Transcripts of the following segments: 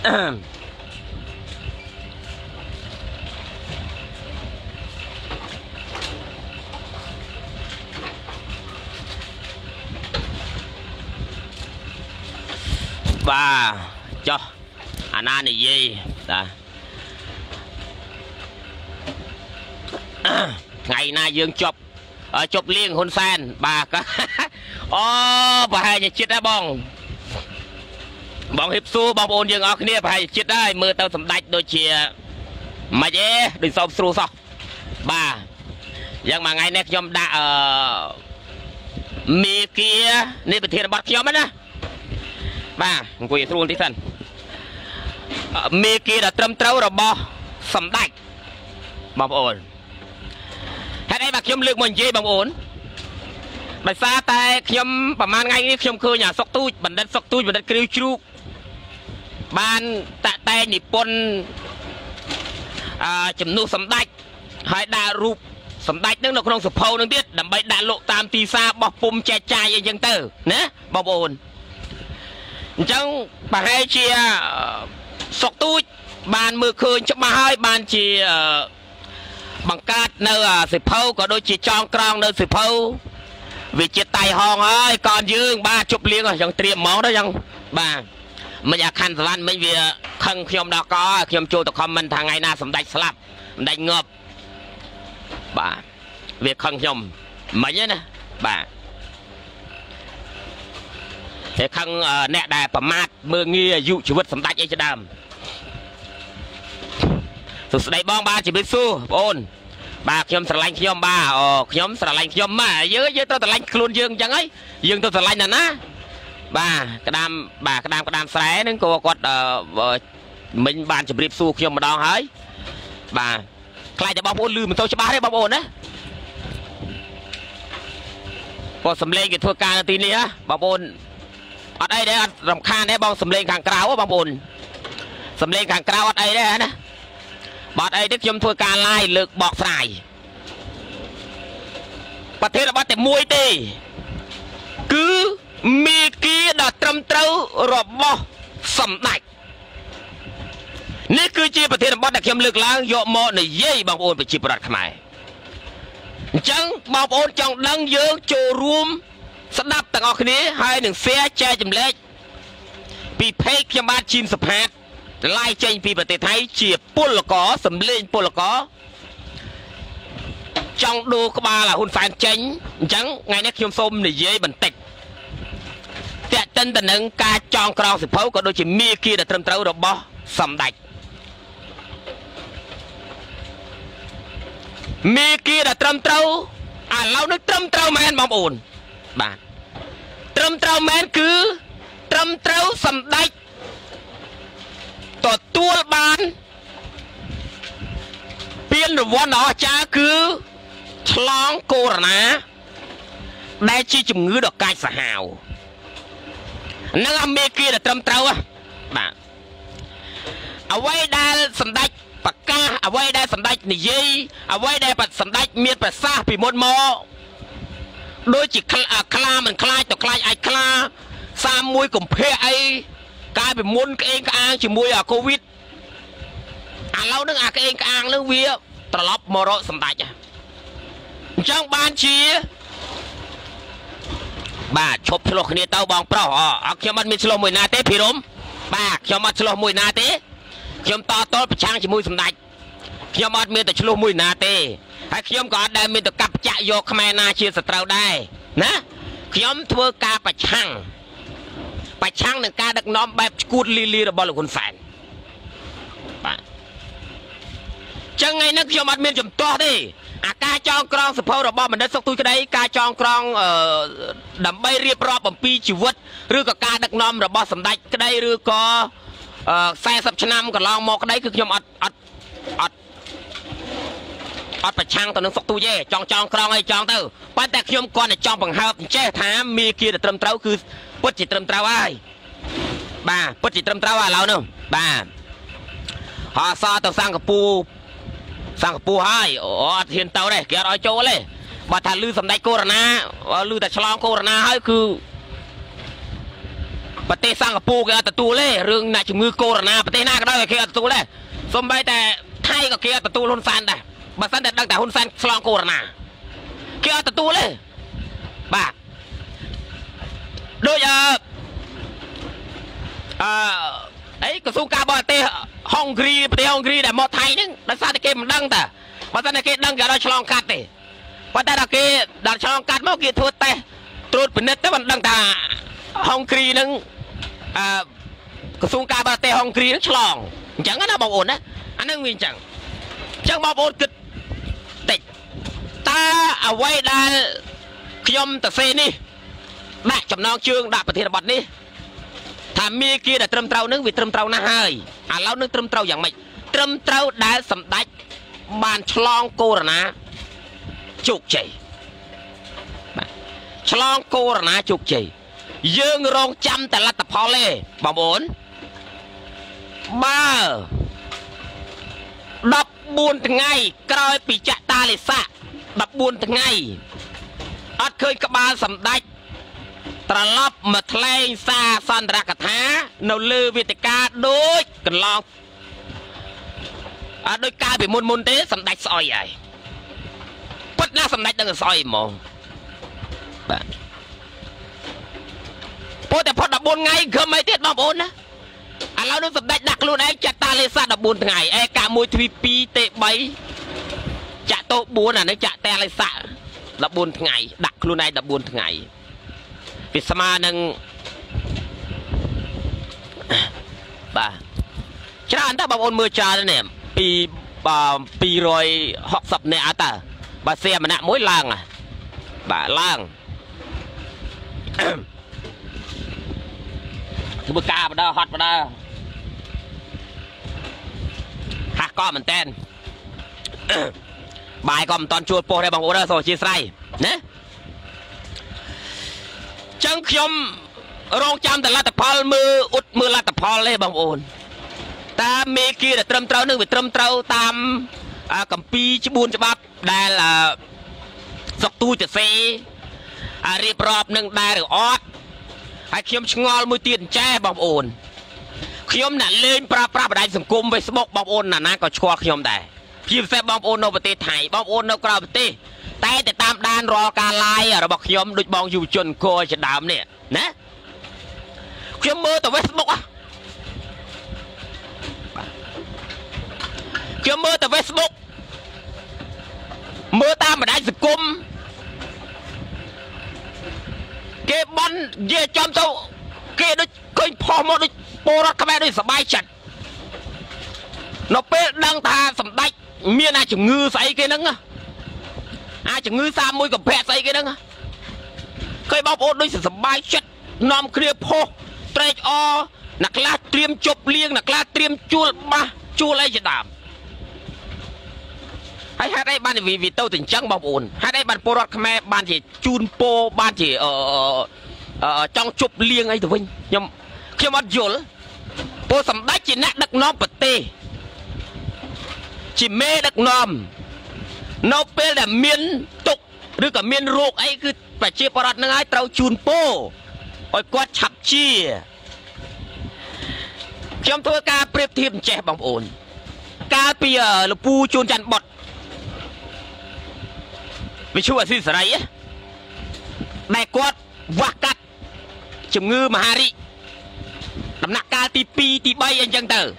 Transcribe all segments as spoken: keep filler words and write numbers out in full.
bà cho anh ăn này gì ta ngày nay dương chụp ở chụp liên hôn san bà cả ô bà hai nhà chết đã bong bong hiệp su bong ôn dương ở kia bà hai chếtได้mưa tao sầm đạch đôi chia mà dễ đừng xong su sao bà nhưng mà ngày nay nhóm đã ở mi kia nên bị thiệt bọt nhóm á bà quỳ xuống tí thân mi kia là trâm trâu rồi bò sầm đạch bong ônให้ได้บักยมเลือกมันเย่บางโอนไปซาแต่ยมประมาณไงนี่ยมเคยอย่างซอกตู้บันดันซอกตู้บันดันกริ้วจุกบ้านตะแต่ญี่ปุ่นจำนวนสำได้ให้ดารูปสำได้นึกเราคงสุภาพนึกเด็ดดำใบดาโลตามตีซาบอกปุ่มแจใจยังเตอร์นะบางโอนจังไปให้เชียซอกตู้บ้านมือคืนจะมาให้บ้านเชียบังการเนื้อสิบเผาก็โดยจีจองกรองเนื้อสิบเผาวิจิตไตห้องเอ้ยก่อนยืงบ้าจุบเลี้ยงยังเตรียมหมอได้ยังบ้าไม่อยากขันสลันไม่เวียขังขยมดอกก็ขยมโจตะคอมมันทางไงน่าสมได้สลับได้เงบบ้าเวียขังขยมไม่เยอะนะบ้าแต่ขังแน่ได้ประมาทเมื่องี้อยู่ชีวิตสมได้ยังจะดำสุดใดบ้องบ้าจะไปสู้โอนบ้าขยมสลายขยมบ้าอ๋อขยมสลายขยมมาเยอะเยอะตัวสลายคลุนยืงจังไงยืงตัวสลายนั่นนะบ้ากระดามบ้ากระดามกระดามแสนึงก็กดเอ่อmình bànจะไปสู้ขยมมาดองเฮ้ยบ้าใครจะบ้าโอนลืมมันตัวจะบ้าได้บ้าโอนนะพอสำเร็จกับทัวร์การตีนี้ฮะบ้าโอนอัดไอ้ได้อัดรำคาญได้บ้องสำเร็จขางกราวบ้าโอนสำเร็จขางกราวอัดไอ้ได้นะบอดไอ้ที่ยมทัวร์การไล่เลือกบอกสายประเทศบัดแต่มวยตีคือมีกีดตรมเต้ารบบอสำนักนี่คือจีประเทศบัดแต่ยมเลือกล้างโยมในเย่บางโอนไปจีประดับขมายจังบางโอนจังดังเยอะโจรวมสนับต่างออกนี้ให้หนึ่งเสียใจจำเล็กปีเพกยมบาชิมสะพานไล่เจนปีประเทศไทยเฉียบปุ่นละกอสำเร็จปุ่นละกอจังดูกบาละหุ่นแฟนเจนจังไงนักยมส้มในเย่บันติดแต่จันแต่หนึ่งการจองกรองสิบเท่าก็โดยจะมีกีดตรมเต้าดอกบอสำได้มีกีดตรมเต้าอ่าเรานึกตรมเต้าแมนบอมอุ่นบ้านตรมเต้าแมนคือตรมเต้าสำได้ต่อตัวบ้านเปลี่ยนหรือว่าหนอจ้าคือฉลองโคโรนาได้ชี้จุ่มงื้อดอกไก่สหาวนักอเมริกันตรมเต้าอ่ะบ้าเอาไว้ได้สันได้ปากกาเอาไว้ได้สันได้นิยเอาไว้ได้ปัดสันได้เมียนปัดซาปีมดมอโดยจิตคลามันคลายต่อคลายไอคลาสามมวยกลุ่มเพไอกลายเป็นมุนเองก็อ้างจิมวยอะโควิดอ่ะเรานึกอ่ะเองก็อ้างเรื่องเวียตลบมรสมบัติจ้ะจังบ้านชีบ้าชบฉลกเนี่ยเต้าบองเปล่าอ๋อเขียมันมีฉลกมวยนาเต้พี่รมบ้าเขียมันฉลกมวยนาเต้เขียมต่อต้นประช่างจิมวยสมบัติเขียมันมีแต่ฉลกมวยนาเต้ให้เขียมก่อนได้มีแต่กับจะโยกแม่นาเชียสตราได้นะเขียมทัวร์กาประช่างไปช่างหนึ่งการดักน้อมแบบกูดลีลีระบอลคนแฟนจังไงนักยมัดเมียนจมตัวดิอาการจองกรองสะโพกระบอลมันได้สักตัวก็ได้การจองกรองเอ่อดำใบเรียบรอบบ่มปีชีวิตหรือกับการดักน้อมระบอลสำได้ก็ได้หรือก็เอ่อแซ่สับชนำกับลองมอก็ได้คือยมอัดอัดอัดอัดไปช่างตัวนึงสักตัวเย่จองจองกรองไอ้จองเต้าปั้นแต่ยมก่อนเนี่ยจองบังคับเจ้ถามมีกีแต่เติมเต้าคือปจิตรมตราว่าบ้าปจิตรมตราว่าเราเนาะบ้าหอซอต้องสร้างกับปูสร้างกับปูให้อ๋อเห็นเตาเลยแกรอยโจเลยบัดถ้าลือสำได้โคโรนาลือแต่ฉลองโคโรนาให้คือปประเทศสังคโปร์ก็ตะตูเล่เรื่องนายจุงือโคโรนาประเทศหน้าก็ได้ก็เกี่ยวตะตูเล่สมไปแต่ไทยก็เกี่ยวตะตูฮุนซันได้บัดซันแต่ตั้งแต่ฮุนซันสลองโคโรนาเกี่ยวตะตูเล่บ้าโดยเอ่อเอ่อไอ้กระทรวงการบรเทศฮองกรีประเทศฮองกรีแต่หมดไทยนึงดัชซาตะเกมันดังแต่บัดซันตะเกดังกับเราฉลองกัดเลยบัดแต่ตะเกดัชฉลองกัดเมื่อกี้ทั่วแต่ตรวจเป็นเน็ตแต่มันดังแต่ฮองกรีนึงกระทรวงการบรเทศฮองกรีนึงฉลองจังงั้นนะบอกโอนนะอันนั้นวิ่งจังจังบอกโอนกึศติดตาเอาไว้ได้ขยมตะเซนี่ได้จำนองเชื่องได้ประเทศบัดนี้ถ้ามีกี่แต่เติมเต้านึงวิเติมเต้าหน้าให้อ่ะแล้วนึงเติมเต้าอย่างไรเติมเต้าได้สำได้บานฉลองโคโรนาจุกใจฉลองโคโรนาจุกใจยืงรองจำแต่ละตะพอเล่บอมโอนบ้าดับบุญทั้งไงกลายปีจัตาลิสะดับบุญทั้งไงอัดเคยกบาลสำได้ตระลับมาแถลงซาสันตรกถาโนลือวิติกาโดยกันลองโดยการไปมุนมุนเต้สำได้ซอยใหญ่ปัดหน้าสำได้ตั้งแต่ซอยมองพอแต่พอดับบุญไงคือไม่เทียบดับบุญนะอ่ะเราดูสำได้ดักลูนไอ้จัตตาเลซาดับบุญทั้งไงไอ้กามวยทวีปีเตะใบจะโตบุญอ่ะนี่จะแต่เลซาดับบุญทั้งไงดักลูนไอ้ดับบุญทั้งไงปิสมาหนึ่งบ่าฉะนั้นถ้าบางคนมือจาเนี่ยปีปีรอยหกสิบเนี่ยอาตาบาเซียมันน่ะมวยล่างอ่ะบ่าล่างคือบุกกาบดาฮอตบดาฮักก้อมันเต้นบ่ายก็มันตอนชวนโปรได้บางโอเดอร์โซชีสไรเนี่ยจังขยมรองจำแต่ละตะพอลมืออุดมือละตะพอลเลยบางโอนตามเมกีแต่เติมเต้าหนึ่งไปเติมเต้าตามกัมปีชิบูนฉบับได้ละสกตูจะเซเรียบรอบหนึ่งได้หรือออดไอ้ขยมชงอลมือตีนแจ้บางโอนขยมน่ะเล่นปราบปราบได้สังคมไปสมกบางโอนน่ะนะก็ชัวขยมได้พิมพ์แซ่บบางโอนในประเทศไทยบางโอนในกราบประเทศแต่แต่ตามด้านรอการไล่เราบอกขยมดุจบองอยู่จนโคจะดำเนี่ยนะขยมมือแต่เฟซบุ๊กอ่ะขยมมือแต่เฟซบุ๊กมือตามมาได้สังคมเก็บบอลเย่จอมโตเก็บด้วยเคยพอหมดด้วยโปรรักแม่ด้วยสบายจัดนกเป็ดดังทาสำได้เมียน่าจะงือใส่กันนั่งอ่ะอาจจะงือซามมวยกับแพะใส่กันนั่งอ่ะเคยบอกโอ้ด้วยสบายจัดนอมเคลียร์โพเตรจอนักลาเตรียมจบเลี้ยงนักลาเตรียมจูลมาจูอะไรจะดามให้ให้ได้บ้านวีวีเต้าถึงจังบอกโอนให้ได้บ้านโปรรักแม่บ้านที่จูนโปบ้านที่เออเออจ้องจบเลี้ยงไอ้ตัววิ่งยมเขียวมัดยุลโปรสำได้จีนักดักน้อมปเตจีเมดักน้อมนกเป็ดแต่เมียนตกหรือกับเมียนโรคไอ้คือไปเชียร์ปรัดนั่งไอ้เต้าจูนโปไอ้กวาดฉับเชียจำตัวการเปรียบเทียบแจ่บังโอนการเปียหรือปูจูนจันบดไม่ช่วยสิสไรแม่กวาดวักกัดจมงือมหาริน้ำหนักการตีปีตีใบยังจังเตอ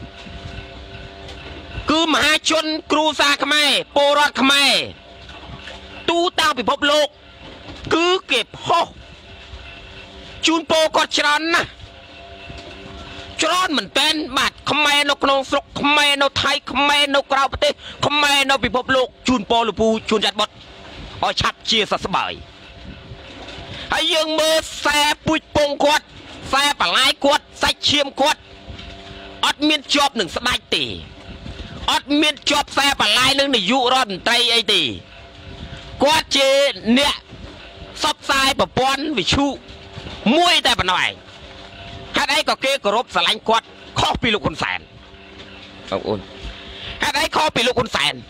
คือมหาชนครูซาขมายโปรดขมายตู้ตาไปพบโลกคือเก็บหอจูนโปกอดชรอนนะชรอนเหมือนเป็นบาดขมายนกนงสกขมายนกไทยขมายนกกราวปฏิขมายนกไปพบโลกจูนโปหรือปูจูนจัดบดอ๋อชัดเชียร์สบายให้ยังมือแซ่ปุยปงกวดแซ่ปลายกวดใส่เชียมกวดอดเมียนจอบหนึ่งสบายตีอดเมียนจอบแซ่ปลายหนึ่งในยุรอนไตรไอตีกวดเจเนี่ยซับไซปะปอนวิชูมวยแต่ปะหน่อยถ้าได้ก็เกกรบสลายกวดข้อปีลูกคนแสนเอาอุ่นถ้าได้ข้อปีลูกคนแสน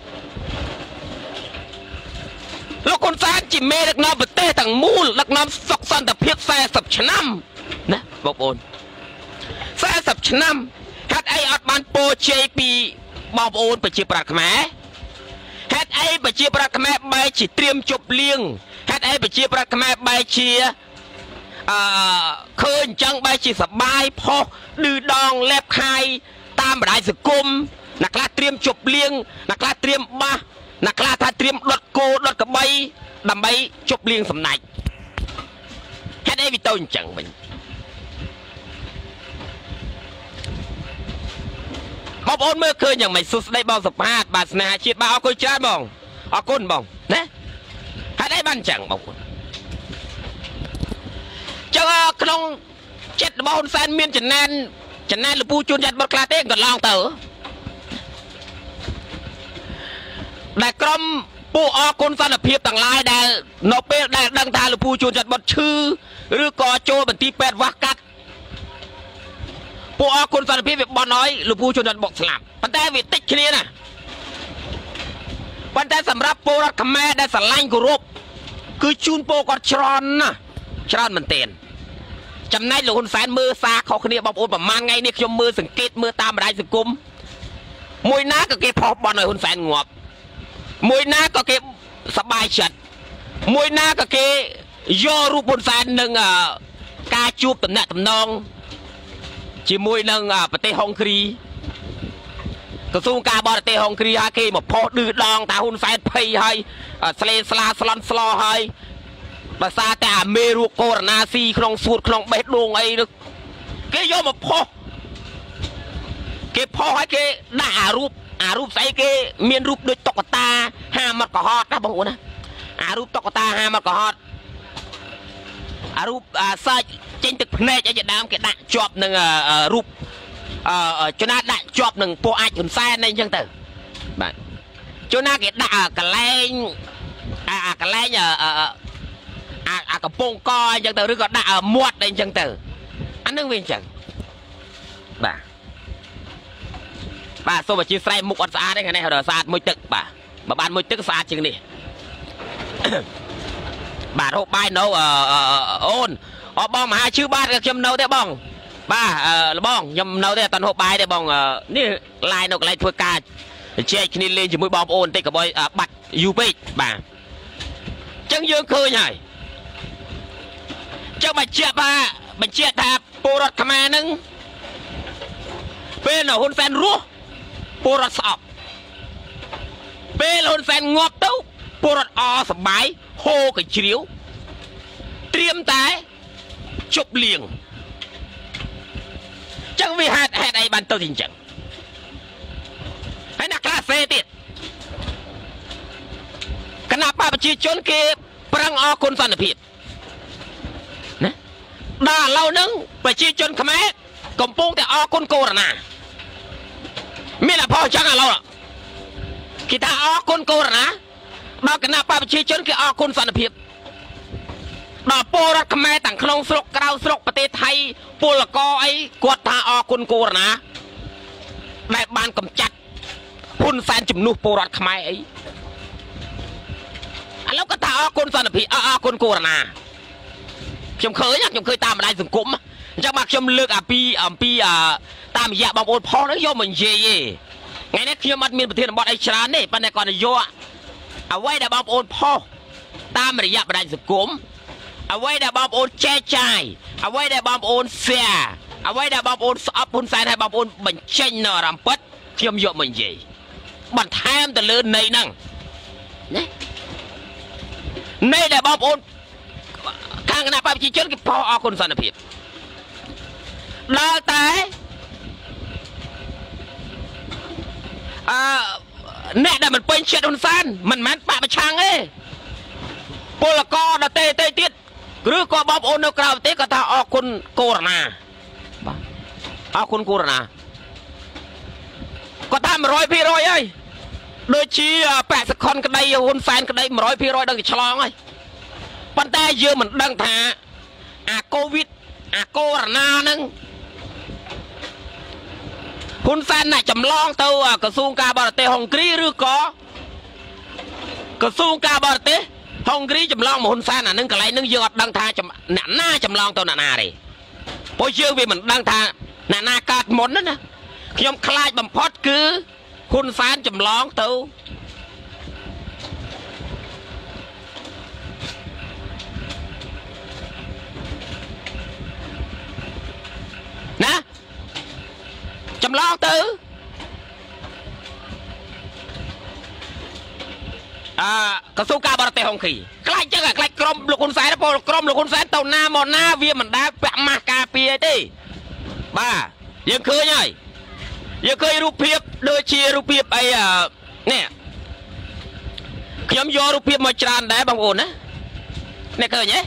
ลูกคนแสนจิเมลักน้ำประเทศต่างมูลลักน้ำซอกซันแต่เพียบแซ่สับชนะนะบกโอนแซ่สับชนะฮัดไออัดบานโปเจปีบอบโอนไปจีปรักแม่ฮัดไอไปจีปรักแม่ใบจีเตรียมจบเลี้ยงฮัดไอไปจีปรักแม่ใบจีเคยจังใบจีสบายพอดื้อดองเล็บคายตามรายสกุมนักล่าเตรียมจบเลี้ยงนักล่าเตรียมบ้านักล่าถ้าเตรียมดดโกดดกระใบดำใบจบเลี้ยงสำนักฮัดไอวิโต้จังมันบอบโอนเมื่อคืนอย่างไม่สุดได้บองสภาพบาสนาชีดบาเอาคุยจ้าบองเอาก้นบองนะฮัดไอบ้านจังบองเจ้าขนมเจ็ดบอลแซนเมียนจันแนนจันแนนหรือปูจูนจัดบอลคลาเต้ก่อนลองเต๋อแต่กรมปูออกคนสันเพียบต่างลายแต่นอเป้ได้ดังทาหรือปูจูนจัดบอลชื่อหรือกอโจบันทีแปดวักกัดปูออกคนสันเพียบบอลน้อยหรือปูจูนจัดบอกสลับปันแต่วิติชนี้นะปันแต่สำหรับปูรักแม่ได้สลังกุรุบคือจูนโปกอดชรอนนะชรอนมันเตียนจำในหลวงแสนมือซาเขาคนนี้บอกโอนประมาณไงเนี่ยชมมือสังเกตมือตามรายสกุมมวยน้าก็เก็บพอบอลหน่อยหุ่นแสนงวบมวยน้าก็เก็บสบายจัดมวยน้าก็เก็บย่อรูปหุ่นแสนหนึ่งกาจูบตำแหน่งตำนองจีมวยหนึ่งประเทศฮังการีกระทรวงการบอลประเทศฮังการีฮะเก็บมาพอดื้อดองตาหุ่นแสนเพย์ให้สเลสลาสลันสลอให้ภาษาแต่เมรุโกรนาซีคลองสูตรคลองเบ็ดดวงไอ้นึกเกยย่อมาพอเกพอให้เกด่ารูปอารูปใส่เกเมียนรูปโดยตกตาห้ามัดกอฮอดนะบางคนนะอารูปตกตาห้ามัดกอฮอดอารูปใส่เจนตึกเนจจะดามเกด่าจอบหนึ่งรูปจนน่าด่าจอบหนึ่งโปอาจุนแซนในยังเตอร์จนน่าเกด่ากระเลงอ่ากระเลงอ่ากระโปงก้อยยังเตอหรือก็ด่ามวดในยังเตออันนึงเป็นจังบ่าบ่าโซบะชีใส่มุกอัดสะอาดได้ไงเนี่ยเราสะอาดมวยตึกบ่าบ่าบ้านมวยตึกสะอาดจริงนี่บ่าโรคใบโนเอ่อโอนอ๋อบ้องมาหาชื่อบ้านก็ยำโนได้บ้องบ่าเอ่อบ้องยำโนได้ตอนโรคใบได้บ้องเอ่อนี่ลายนกลายทัวการเช็คนี่เล่นจะมวยบ้องโอนติดกับบอยบัตรยูเบย์บ่าจังยืนคืนไงเจ้าบัญชีบ่าบัญชีแทบปูรถขมาหนึ่งเป็นหุ่นแฟนรู้ปูรถสอบเป็นหุ่นแฟนงอบตู้ปูรถอสบายโฮกับเฉียวเตรียมแต่จบเลี้ยงจังวิหารแห่ไอ้บันเตอร์จริงๆให้นักลาเซติดขณะป้าบัญชีจนเก็บปรังอคนสันผิดนะด่าเราหนึ่งบัญชีจนขมิ้นกำปงแต่อคนโกรนาไม่ละพอจังเราหรอกกีตาอคนโกรนะดอกนาปาบชีชนคืออคนสันผิดดอกโปรักขมายต่างคลองสลกกราวสลกประเทศไทยปูละกอไอ้กวดตาอคนโกรนะในบ้านกำจัดหุ่นแฟนจุ่มนูโปรักขมายไอ้แล้วก็ตาอคนสันผิดอคนโกรนะจำเคยยังจำเคยตามอะไรสังคมจะมาชมเลือกอ่ะปีอ่ะปีอ่ะตามยาบางคนพอแล้วโยมมันเย่ไงเนี่ยคือมันมีประเทศบอลไอชราเนี่ยปัญญากรโยเอาไว้แต่บางคนพอตามระยะประเด็นสังคมเอาไว้แต่บางคนแช่ใจเอาไว้แต่บางคนเสียเอาไว้แต่บางคนอับปุ่นใส่ให้บางคนบัญชีนอรำปัดเทียมโยมมันเย่บันแทมแต่เลื่อนในนั่งเนี่ยในแต่บางคนข้างหน้าไปจีเจนกับพออคนสันผิดแล้วแต่แน่แต่มันเป็นเช็ดหุ่นซันมันมันปะมาช่างเอ้ปลกอดเตะเตะติดหรือก็บอบโอนกราวเตะก็ถ้าออกคนโกรนาออกคนโกรนาก็ทำร้อยพี่ร้อยเอ้ยโดยชี้แปะสักคนก็ได้หุ่นซันก็ได้ร้อยพี่ร้อยดังฉลองไอ้ปันแต่เยอะเหมือนดังท่าอาโควิดอาโกรนานึงคุณแฟนน่ะจำลองตัวกระทรวงการบรเตฮังการีหรือก็กระทรวงการบรเตฮังการีจำลองมาคุณแฟนน่ะนึงกระไรนึงยอดดังท่าจำหน้าจำลองตัวหน้าเลยព្រោះយើងវាមិនដឹងថាណានាកើតមុនណាខ្ញុំខ្លាចបំផុតគឺហ៊ុនសែនចម្លងទៅណាចម្លងទៅអឺក្រសួងការបរទេសហុងគ្រីខ្លាចចឹងខ្លាចក្រុមលោកហ៊ុនសែនពលក្រុមលោកហ៊ុនសែនទៅណាមកណាវាមិនដែលពាក់ម៉ាស់ការពារទេបាទយើងឃើញហើយយើងឃើញរូបភាពដូចជារូបភាពអីនេះខ្ញុំយករូបភាពមកច្រើនដែរបងប្អូនណានេះឃើញទេ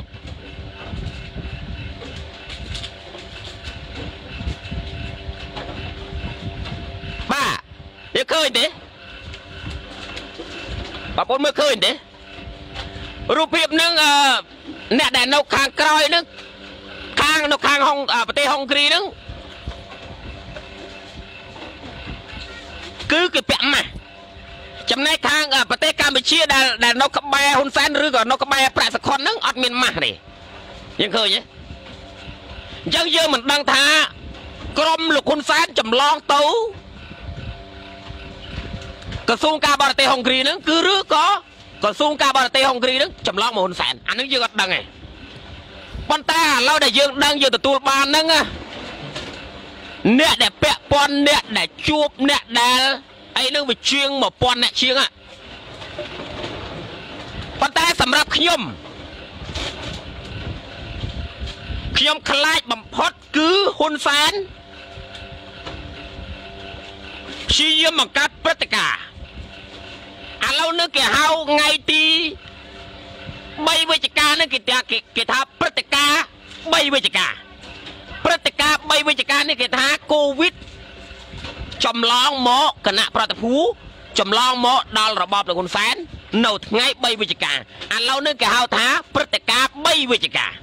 បាទយើងឃើញទេបងប្អូនមើលឃើញទេរូបភាពនឹងអ្នកដែលនៅខាងក្រោយនឹងខាងនៅខាងហុងប្រទេសហុងគ្រីនឹងគឺគេពាក់ម៉ាស់ចំណែកខាងប្រទេសកម្ពុជាដែលដែលនៅក្បែរហ៊ុនសែនឬក៏នៅក្បែរប្រាក់សខុនហ្នឹងអត់មានម៉ាស់ទេយើងឃើញទេអញ្ចឹងយើងមិនដឹងថាក្រុមលោកហ៊ុនសែនចម្លងទៅក្រសួងការបរទេសហុងគ្រីហ្នឹងគឺឬក៏ក្រសួងការបរទេសហុងគ្រីហ្នឹងចម្លងមកហ៊ុនសែនអានឹងយើងអត់ដឹងទេប៉ុន្តែឥឡូវដែលយើងដឹងយើងទទួលបានហ្នឹងអ្នកដែលពាក់ព័ន្ធអ្នកដែលជួបអ្នកដែលអីនឹងវាជាងមួយពាន់អ្នកជាងប៉ុន្តែសម្រាប់ខ្ញុំខ្ញុំខ្លាចបំផុតគឺហ៊ុនសែនព្យាយាមបង្កើតព្រឹត្តិការណ៍ឥឡូវនេះគេហៅថ្ងៃទីបីវិច្ឆិកានេះគេថាគេថាព្រឹត្តិការណ៍បីវិច្ឆិកាព្រឹត្តិការណ៍បីវិច្ឆិកានេះគេថាកូវីដចម្លងមកគណៈប្រតិភូចម្លងមកដល់របបលោកហ៊ុនសែននៅថ្ងៃបីវិច្ឆិកាឥឡូវនេះគេហៅថាព្រឹត្តិការណ៍បីវិច្ឆិកា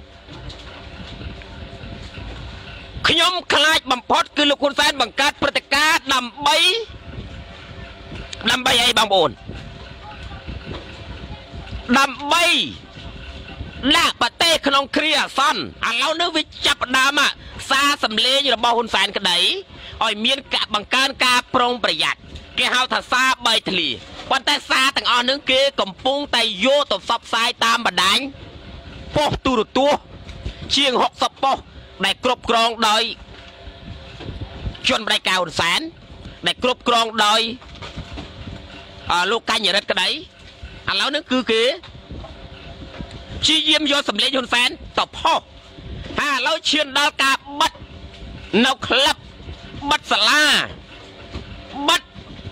ខ្ញុំខ្លាចបំផុតគឺលោកហ៊ុនសែនបង្កើតព្រឹត្តិការណ៍ដើម្បីដើម្បីអីបងប្អូនដើម្បីដាក់ប្រទេសក្នុងគ្រាអាសន្នឥឡូវនេះវាចាប់ផ្ដើមសារសម្លេងរបស់ហ៊ុនសែនក្តីឲ្យមានការបង្កើនការប្រុងប្រយ័ត្នគេហៅថាសារបីធ្លាប៉ុន្តែសារទាំងអស់នឹងគេកំពុងតែយកទៅផ្សព្វផ្សាយតាមបណ្ដាញប៉ុស្តិ៍ទូរទស្សន៍ជាងហុកសិបប៉ុស្តិ៍ដែលគ្រប់គ្រងដោយជនបដិការហ៊ុនសែនដែលគ្រប់គ្រងដោយលោកកញ្ញរិទ្ធក្តីឥឡូវនេះគឺគេព្យាយាមយកសម្លេងហ៊ុនសែនទៅផុសហើយឥឡូវឈានដល់ការបិទនៅក្លឹបបិទសាលាបិទ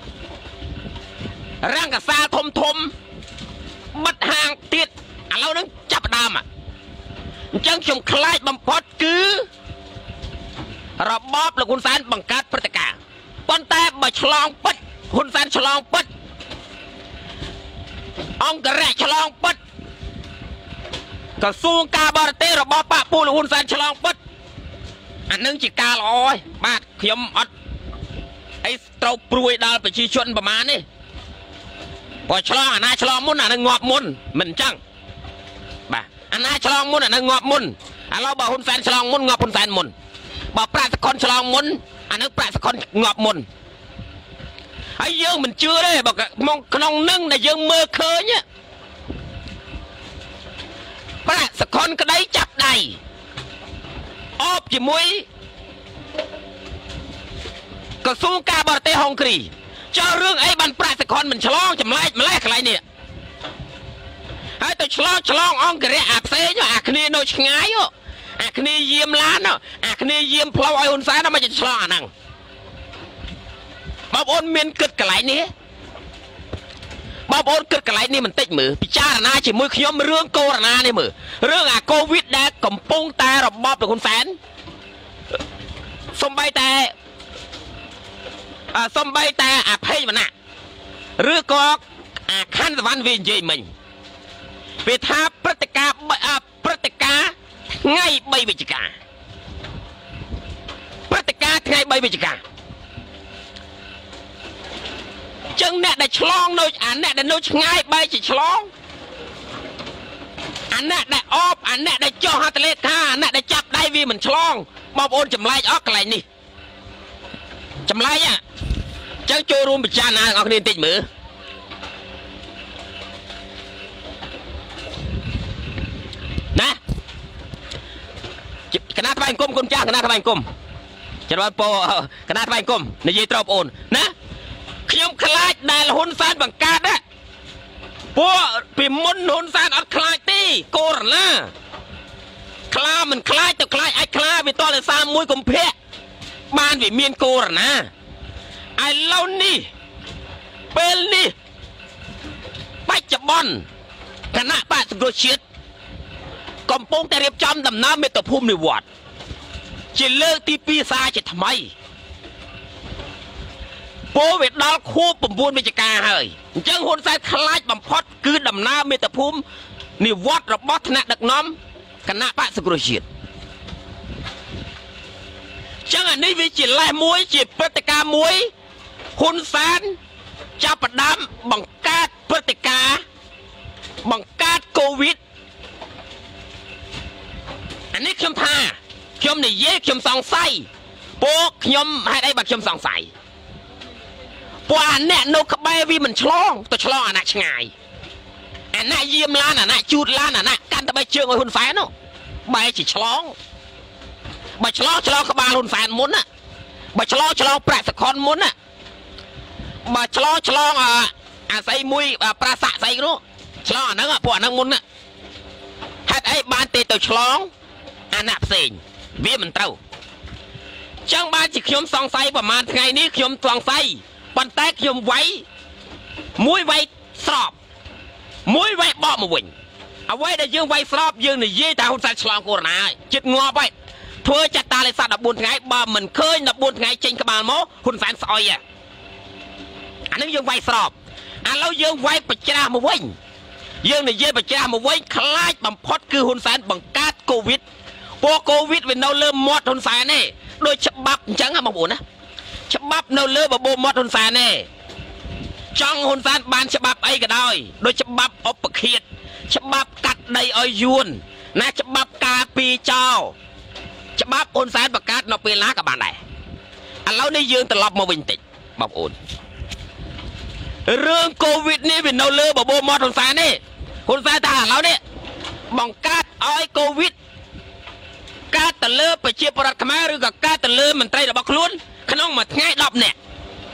រង្គសាលធំធំបិទហាងទៀតឥឡូវហ្នឹងចាប់ដើមអញ្ចឹងខ្ញុំខ្លាចបំផុតគឺរបបលោកហ៊ុនសែនបង្កើតព្រឹត្តិការណ៍ប៉ុន្តែបើឆ្លងពិតហ៊ុនសែនឆ្លងពិតអង្គរៈឆ្លងពិតក្រសួងការបរទេសរបស់បកពូលោកហ៊ុនសែនឆ្លងពិតអានឹងជាការល្អហើយបាទខ្ញុំអត់អីត្រូវព្រួយដល់ប្រជាជនប្រមាណនេះបើឆ្លងអាណាឆ្លងមុនអានឹងងាប់មុនមិនអញ្ចឹងបាទអាណាឆ្លងមុនអានឹងងាប់មុនឥឡូវបើហ៊ុនសែនឆ្លងមុនងាប់ហ៊ុនសែនមុនបើប្រាក់សកលឆ្លងមុនអានឹងប្រាក់សកលងាប់មុនហើយយើងមិនជឿទេបើក្នុងនឹងដែលយើងមើលឃើញប្រាក់សកលក្តីចាប់ដៃអបជាមួយក្រសួងការបរទេសហុងគ្រីចោលរឿងអីបានប្រាក់សកលមិនឆ្លងចម្លែកម្លេះកន្លែងនេះហើយទៅឆ្លងឆ្លងអង្គរៈអាផ្សេងអាគ្នានៅឆ្ងាយអាគ្នាយាមឡានអាគ្នាយាមផ្លូវឲ្យហ៊ុនសែនមកឆ្លងអាហ្នឹងបងប្អូនមានគិតកន្លែងនេះបងប្អូនគិតកន្លែងនេះបន្តិចមើលពិចារណាជាមួយខ្ញុំរឿងកូវីដនេះមើលរឿងអាកូវីដដែលកំពុងតែរបបលោកហ៊ុនសែនសំបីតែសំបីតែអភ័យវណ្ណៈឬក៏អាខណ្ឌសវណ្ណវានិយាយមិញវាថាព្រឹត្តិការណ៍ព្រឹត្តិការណ៍ថ្ងៃបីវិច្ឆិកាព្រឹត្តិការណ៍ថ្ងៃបីវិច្ឆិកាចឹងអ្នកដែលឆ្លងនៅអាអ្នកដែលនៅឆ្ងាយបែរជាឆ្លងអាអ្នកដែលអបអាអ្នកដែលចុះហត្ថលេខាអាអ្នកដែលចាប់ដៃវាมันឆ្លងបងប្អូនចម្លែកអស់កន្លែងនេះចម្លែកอ่ะចឹងចូលរួមពិចារណាអ្នកគ្នាបន្តិចមើលណាគណៈថ្វាយអង្គមគុំចាស់គណៈថ្វាយអង្គមច្រើនពោគណៈថ្វាយអង្គមនិយាយត្រូវបងប្អូនណាខ្ញុំខ្លាចដែលហ៊ុនសែនបង្កើតណាពួកពីមុនហ៊ុនសែនអត់ខ្លាចទេកូរ៉ូណាខ្លាមិនខ្លាចទៅខ្លាចអាចខ្លាវាតតែសាមួយកុម្ភៈបានវាមានកូរ៉ូណាឥឡូវនេះពេលនេះបច្ចុប្បន្នគណៈបកសង្គ្រោះជាតិកំពុងតែរៀបចំដំណើរមេត្តាភូមិនិវត្តជាលើកទីពីរសារជាថ្មីពោវាដល់ខួប៩វិច្ឆិកាហើយអញ្ចឹងហ៊ុនសែនខ្លាចបំផុតគឺដំណើរមេត្តាភូមិនិវត្តរបស់ថ្នាក់ដឹកនាំគណៈបកសង្គ្រោះជាតិចឹងអានេះវាជាលេសមួយជាព្រឹត្តិការណ៍មួយហ៊ុនសែនចាប់ផ្ដើមបង្កើតព្រឹត្តិការណ៍បង្កើតកូវីដអានេះខ្ញុំថាខ្ញុំនិយាយខ្ញុំសង្ស័យពួកខ្ញុំហេតុអីបាទខ្ញុំសង្ស័យពួកអាអ្នកនៅក្បែរវាមិនឆ្លងទៅឆ្លងអាអ្នកឆ្ងាយអាអ្នកយាមឡានអាអ្នកជូតឡានអាអ្នកកាន់តែបីជើងឲ្យហ៊ុនសែននោះបែរជាឆ្លងបើឆ្លងឆ្លងក្បាលហ៊ុនសែនមុនណាបើឆ្លងឆ្លងប្រាក់សខុនមុនណាបើឆ្លងឆ្លងអាស្អីមួយប្រាសាក់ស្អីនោះឆ្លងអាហ្នឹងពួកអាហ្នឹងមុនណាហេតុអីបានទេទៅឆ្លងអាអ្នកផ្សេងវាមិនត្រូវចឹងបានជាខ្ញុំសង្ស័យប្រហែលថ្ងៃនេះខ្ញុំសង្ស័យប៉ុន្តែខ្ញុំវាយមួយវាយស្របមួយវាយបកមកវិញអ្វីដែលយើងវាយស្របយើងនិយាយតែហ៊ុនសែនឆ្លងកូវីដ ហើយចិត្តងាប់ហើយធ្វើចាត់តាលេខដប់បួនថ្ងៃបើមិនឃើញដប់បួនថ្ងៃចេញក្បាលមកហ៊ុនសែនស្អុយអានឹងយើងវាយស្របឥឡូវយើងវាយបច្ច្រាស់មកវិញយើងនិយាយបច្ច្រាស់មកវិញខ្លាចបំផុតគឺហ៊ុនសែនបង្កើតកូវីដពួកកូវីដវានៅលើមាត់ហ៊ុនសែនទេដោយច្បាប់អញ្ចឹងបងប្អូនណាច្បាប់នៅលើបបោមាត់ហ៊ុនសែនទេចង់ហ៊ុនសែនបានច្បាប់អីក៏ដោយដោយច្បាប់ឧបឃាតច្បាប់កាត់ដីឲ្យយួនណាច្បាប់ការពីចោលច្បាប់ហ៊ុនសែនបង្កើតនៅពេលណាក៏បានដែរឥឡូវនេះយើងត្រឡប់មកវិញតិចបងប្អូនរឿងកូវីដនេះវានៅលើបបោមាត់ហ៊ុនសែនទេហ៊ុនសែនថាឥឡូវនេះបង្កើតឲ្យកូវីដកើតទៅលើប្រជាពលរដ្ឋខ្មែរឬក៏កើតទៅលើមន្ត្រីរបស់ខ្លួនក្នុងមួយថ្ងៃដប់នាក់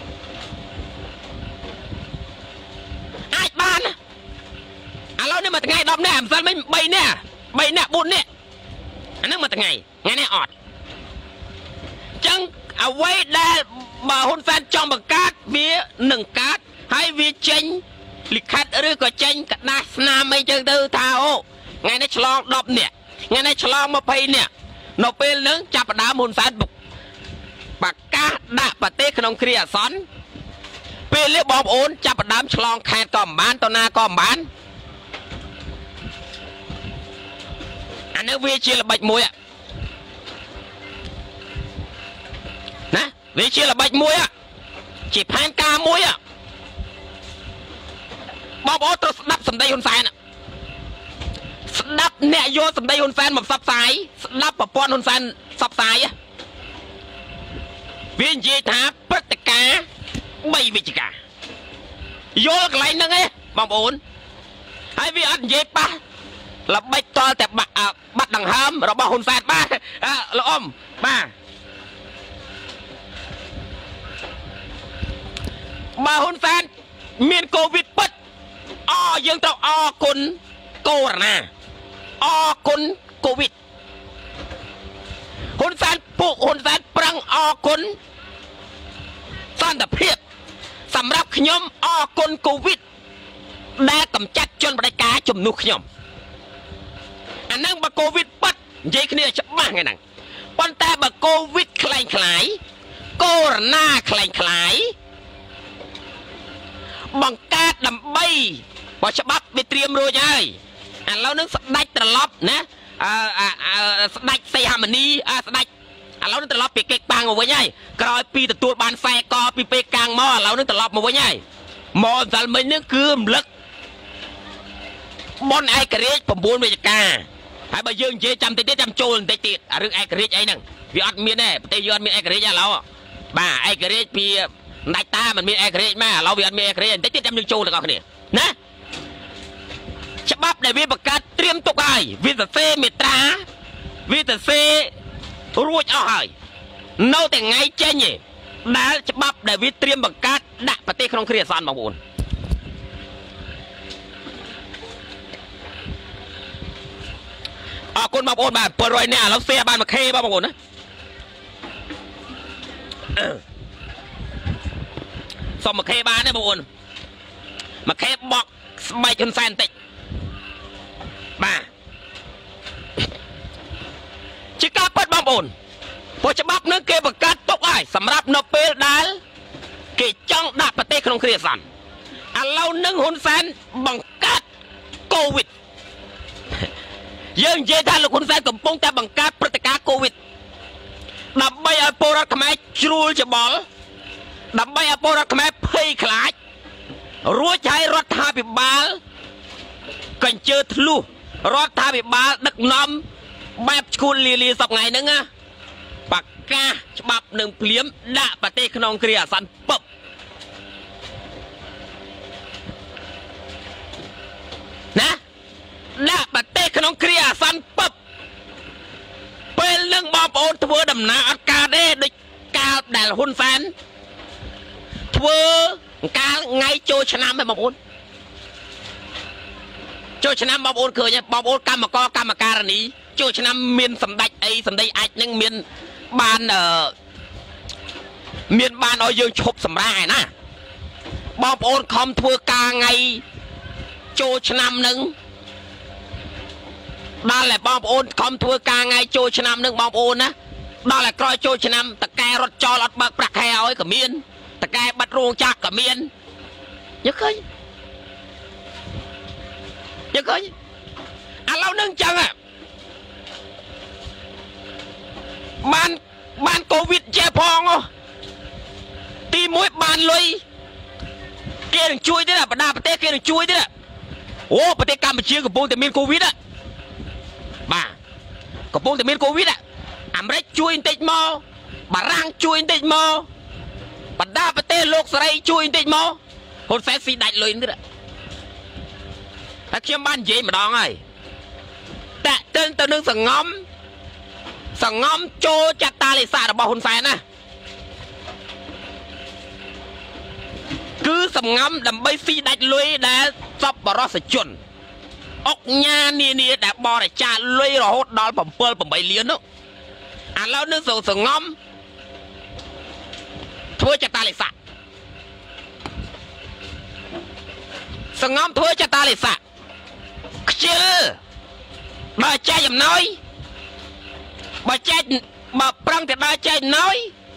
អាចបានឥឡូវនេះមួយថ្ងៃដប់នាក់មិនសិនមិនបីនាក់បីនាក់បួននាក់អាហ្នឹងមួយថ្ងៃថ្ងៃនេះអត់ចឹងអ្វីដែលបើហ៊ុនសែនចង់បង្កើតវានឹងកើតហើយវាចេញលិខិតឬក៏ចេញกระดาษស្នាមអីចឹងទៅថាអូថ្ងៃនេះឆ្លងដប់នាក់ថ្ងៃនេះឆ្លងยี่สิบនាក់នៅពេលហ្នឹងចាប់ផ្ដើមហ៊ុនសែនប្រកាសដាក់ប្រទេសក្នុងគ្រាអាសន្នពេលនេះបងប្អូនចាប់ផ្ដើមឆ្លងខេត្តក៏មិនបានទៅណាក៏មិនបានអានេះវាជាល្បិចមួយណាវាជាល្បិចមួយជាផែនការមួយបងប្អូនត្រូវស្ដាប់សម្ដីហ៊ុនសែនស្ដាប់អ្នកយកសម្ដីហ៊ុនសែនមកផ្សព្វផ្សាយស្ដាប់ប្រព័ន្ធហ៊ុនសែនផ្សព្វផ្សាយវានិយាយថាព្រឹត្តិការណ៍បីវិច្ឆិកាយល់កន្លែងហ្នឹងឯងបងប្អូនហើយវាអត់និយាយប៉ះល្បិចតលតែបាត់បាត់ដង្ហើមរបស់ហ៊ុនសែនបាទលោកអ៊ំបាទបើហ៊ុនសែនមានកូវីដពិតអយើងត្រូវអរគុណកូវីដណាអរគុណកូវីដហ៊ុនសែនពួកហ៊ុនសែនប្រឹងអរគុណសន្តិភាពសម្រាប់ខ្ញុំអរគុណកូវីដដែលកម្ចាត់ជនបដិការជំនួសខ្ញុំអានឹងបើកូវីដប៉ាត់និយាយគ្នាច្បាស់ថ្ងៃហ្នឹងប៉ុន្តែបើកូវីដខ្លែងខ្លាយកូរ៉ូណាខ្លែងខ្លាយបង្កើតដើម្បីបើច្បាប់វាត្រៀមរួចហើយឥឡូវនឹងស្ដាច់ត្រឡប់ណាអឺស្ដាច់សីហមុនីស្ដាច់ឥឡូវនឹងត្រឡប់ពីកេកបាំងមកវិញហើយក្រោយពីទទួលបានខ្សែកពីពេលកាំងមកឥឡូវនឹងត្រឡប់មកវិញហើយមកអញ្ចឹងមិញនឹងគឺរំលឹកបុណ្យឯករាជ្យ៩វិច្ឆិកាហើយបើយើងនិយាយចាំតិចទៀតចាំចូលបន្តិចទៀតអារឿងឯករាជ្យអីហ្នឹងវាអត់មានទេប្រទេសយើងអត់មានឯករាជ្យទេឥឡូវបាទឯករាជ្យពីដាច់តាมันមានឯករាជ្យមកឥឡូវវាអត់មានឯករាជ្យបន្តិចទៀតចាំយើងចូលទាំងអស់គ្នាណាច្បាប់ដែលវាបង្កើតត្រៀមទុកហើយវាសរសេរមេត្រាវាសរសេររួចអស់ហើយនៅតែថ្ងៃចេញឯដែលច្បាប់ដែលវាត្រៀមបង្កើតដាក់ប្រទេសក្នុងគ្រាអាសន្នបងប្អូនអរគុណបងប្អូនបាទ700នាក់ឥឡូវសេបានមួយខេបងប្អូនណាសុំមួយខេបានទេបងប្អូនមួយខេបកស្បែកហ៊ុនសែនបន្តិចបាទជាការពិតបងប្អូនព្រោះច្បាប់នឹងគេបង្កើតទុកហើយសម្រាប់នៅពេលដែលគេចង់ដាក់ប្រទេសក្នុងគ្រាអាសន្នឥឡូវនឹងហ៊ុនសែនបង្កើតកូវីដយើងនិយាយថាលោកហ៊ុនសែនកំពុងតែបង្កើតព្រឹត្តិការណ៍កូវីដដើម្បីឲ្យពលរដ្ឋខ្មែរជ្រួលច្បល់ដើម្បីឲ្យពលរដ្ឋខ្មែរភ័យខ្លាចរួចឲ្យរដ្ឋាភិបាលកញ្ជើធ្លុះរដ្ឋាភិបាលដឹកនាំបែបឈួនលាលាសប្ងៃហ្នឹងណាបកាសច្បាប់នឹងភ្លាមដាក់ប្រទេសក្នុងគ្រាអាសន្នពឹបណាដាក់ប្រទេសក្នុងគ្រាអាសន្នពឹបពេលនឹងបងប្អូនធ្វើដំណើរអត់ការទេដូចកាលដែលហ៊ុនសែនធ្វើកាលថ្ងៃចូលឆ្នាំហ្នឹងបងប្អូនចូលឆ្នាំបងប្អូនឃើញបងប្អូនកម្មករកម្មការនីចូលឆ្នាំមានសម្ដេចអីសម្ដីអាចនឹងមានបានអឺមានបានឲ្យយើងឈប់សម្រាឯណាបងប្អូនខំធ្វើការថ្ងៃចូលឆ្នាំនឹងដល់តែបងប្អូនខំធ្វើការថ្ងៃចូលឆ្នាំនឹងបងប្អូនណាដល់តែក្រោយចូលឆ្នាំតកែរត់ចោលអត់បើកប្រាក់ខែឲ្យក៏មានតកែបាត់រោងចក្រក៏មានយកឃើញយកឃើញឥឡូវនឹងចឹងបានបានកូវីដជាផងទីមួយបានលុយគេនឹងជួយទៀតបណ្ដាប្រទេសគេនឹងជួយទៀតអូប្រទេសកម្ពុជាកំពុងតែមានកូវីដបាទកំពុងតែមានកូវីដអាមេរិកជួយបន្តិចមកបារាំងជួយបន្តិចមកបណ្ដាប្រទេសលោកសេរីជួយបន្តិចមកហ៊ុនសែនស៊ីដាច់លុយទៀតតែខ្ញុំបាននិយាយម្ដងហើយតាក់ទិនទៅនឹងសង្ងំសង្ងំចូលចាត់តាលិសារបស់ហ៊ុនសែនណាគឺសង្ងំដើម្បីស៊ីដាច់លុយដែលសពបរសជនអុកញ៉ានានាដែលបរិច្ចាគលុយរហូតដល់7 8លាននោះឥឡូវនឹងសង្ងំធ្វើចាត់តាលិសាសង្ងំធ្វើចាត់តាលិសាខ្ជិលបើចែកអំណោយបើចែកបើប្រឹងតែដើរចែកអំណោយ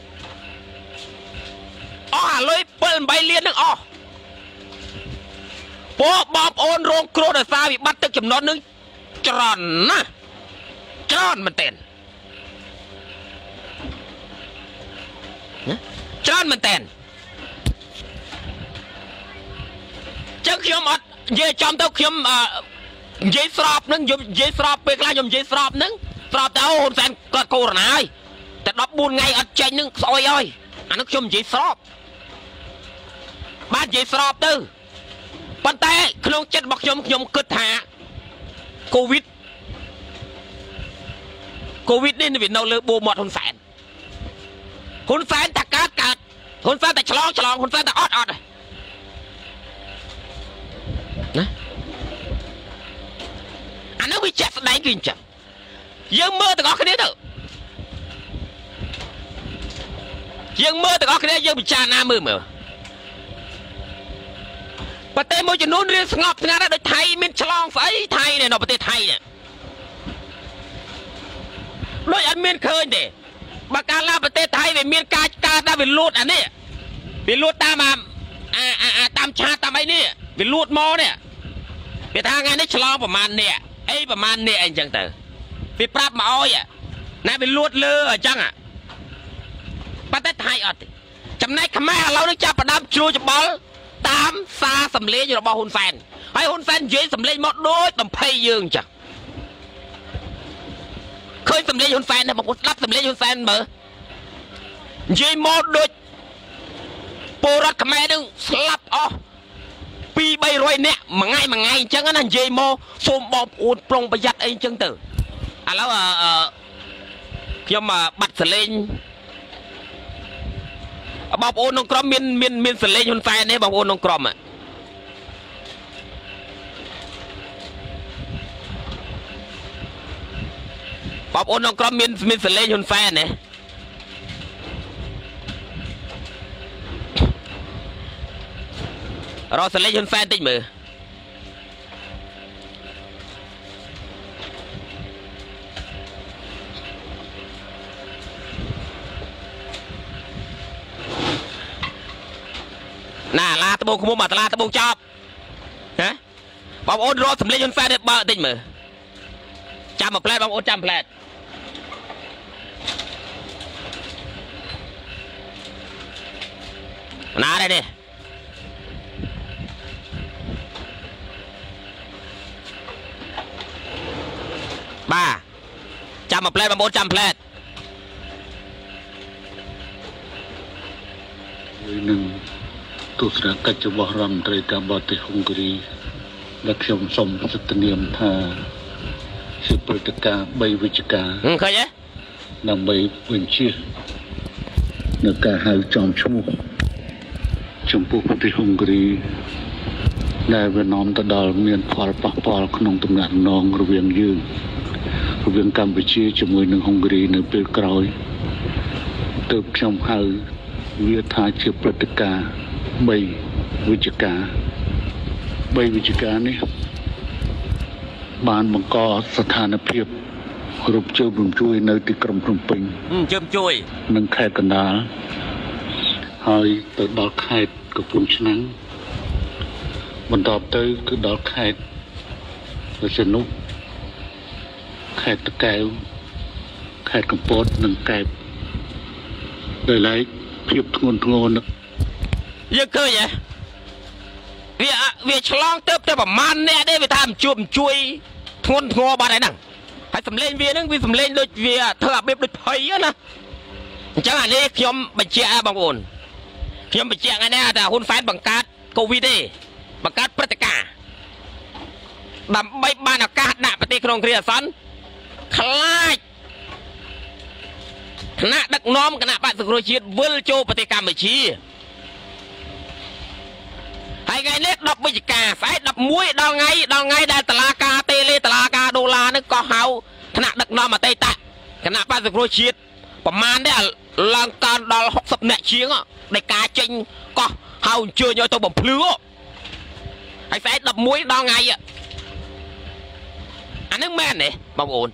អស់អាលុយ7 8លាននឹងអស់ពួកបងប្អូនរងគ្រោះដោយសារវិបត្តិទឹកជំនន់នឹងច្រើនណាស់ច្រើនមែនទែនច្រើនមែនទែនចឹងខ្ញុំអត់និយាយចំទៅខ្ញុំនិយាយស្របនឹងនិយាយស្របពេលខ្លះខ្ញុំនិយាយស្របនឹងស្របទៅហ៊ុនសែនគាត់កូរ៉ូណាហើយតែ14ថ្ងៃអត់ចេញនឹងស្អុយហើយអានោះខ្ញុំនិយាយស្របបាននិយាយស្របទៅប៉ុន្តែក្នុងចិត្តរបស់ខ្ញុំខ្ញុំគិតថាកូវីដកូវីដនេះវានៅលើបួមាត់ហ៊ុនសែនហ៊ុនសែនតែកើតកើតហ៊ុនសែនតែឆ្លងឆ្លងហ៊ុនសែនតែអត់អត់ណាអានោះវាចាក់ស្ដែងគឺអញ្ចឹងយើងមើលទាំងអស់គ្នាទៅយើងមើលទាំងអស់គ្នាយើងពិចារណាមើលមើលប្រទេសមួយចំនួនរៀងស្ងប់ស្ងាត់ដូចថៃមានឆ្លងស្អីថៃនៅប្រទេសថៃនេះដូចអត់មានឃើញទេបើកាលណាប្រទេសថៃវាមានការការតែវាលូតអានេះវាលូតតាមអាអាតាមឆាតតាមអីនេះវាលូតមកនេះវាថាថ្ងៃនេះឆ្លងប្រហែលនេះអីប្រហែលនេះអីចឹងទៅវាប្រាប់មកអោយណាវាលូតលើអញ្ចឹងប៉ុន្តែថៃអត់ទេចំណែកខ្មែរឥឡូវនេះចាប់ផ្ដើមជ្រួលច្បល់តាមសារសម្លេងរបស់ហ៊ុនសែនហើយហ៊ុនសែននិយាយសម្លេងមកដូចបំភ័យយើងអញ្ចឹងเคยสำเร็จหุ่นแฟนนะบอกว่ารับสำเร็จหุ่นแฟนเบอร์ยีโมโดยโปรรัตขมายนึงสลับอ๋อปีใบรอยเนี่ยมาไงมาไงจังนั้นยีโมส้มบอบอุ่นปรงประหยัดเองจังเตออ่ะแล้วเออเออย่อมมาบัดสเลงบอบอุ่นน้องกรมมีนมีนมีนสเลงหุ่นแฟนเนี่ยบอบอุ่นน้องกรมอ่ะบอบอุ่นน้องกรมมีนมีนสเลงหุ่นแฟนเนี่ยรอสเลงหุ่นแฟนติดมือน่าลาตะบูขมุมมาตลาตะบูจอบฮะบอบอุ่นรอสเลงหุ่นแฟนเนี่ยบ้าติดมือจำมาแปลบอบอุ่นจำแปลน่าได้ดิบ้าจำมาแปลบอบอุ่นจำแปลหนึ่งตุสระกัจจวรำตรีกาบติฮุงกรีและขยมสมสตเนียมทาสืบปฏิกาใบวิจกาเคยยังนำใบวิญชีในการหายจอมชูชมพูปฏิฮุงกรีได้เวนอมตะดอลเมียนพอลปะปอลขนมตำหนักนองระเวียงยืนระเวียงกัมพูชีจมวยหนึ่งฮุงกรีในปีกรอยเติบชมหายวิทาสืบปฏิกาใบวิจกาใบวิจกานี่บานบังกอสถานเพียบรูปเจ้าบุญช่วยในติกรมพรมปิงเจิมช่วยนังแค่กันดาหายแต่ดอกแค่กับปุ่นชนังบนตอบเตยคือดอกแค่และสนุกแค่ตะแกวแค่กระโปดนังแกบได้ไรเพียบทงนทงนยังเคยยังเวียเวียฉลองเติบเติบประมาณเนี่ยได้ไปทำจุ่มช่วยทงนทงบ้านไหนนั่งให้สำเร็จเวียนั่งเวียสำเร็จโดยเวียเธอแบบโดยเพย์นะจังอันนี้ขยมบัญชีบางคนขยมบัญชีอันนี้แต่หุ่นแฟนบังคับโควิดบังคับปฏิกาแบบใบบ้านอากาศหนาปฏิกรองเครียดสันคล้ายคณะดักน้อมคณะบ้านสุโรชีวิลโจปฏิกรรมบัญชีให้ไงเล็กดอกบิจกาสายดอกมุ้ยดอกไงดอกไงได้ตลากาเตเลตลากาโดลานึกก็เฮาขณะดักน้อมมาเตตะขณะบ้านสุโรชีวิประมาณได้ลังการดอลหกสิบเนเชียงในกาจิงก็เฮาเชื่อโยตัวบ่มพลื้อไอ้สายดอกมุ้ยดอกไงอ่ะอันนั้นแม่นเนี่ยบางคน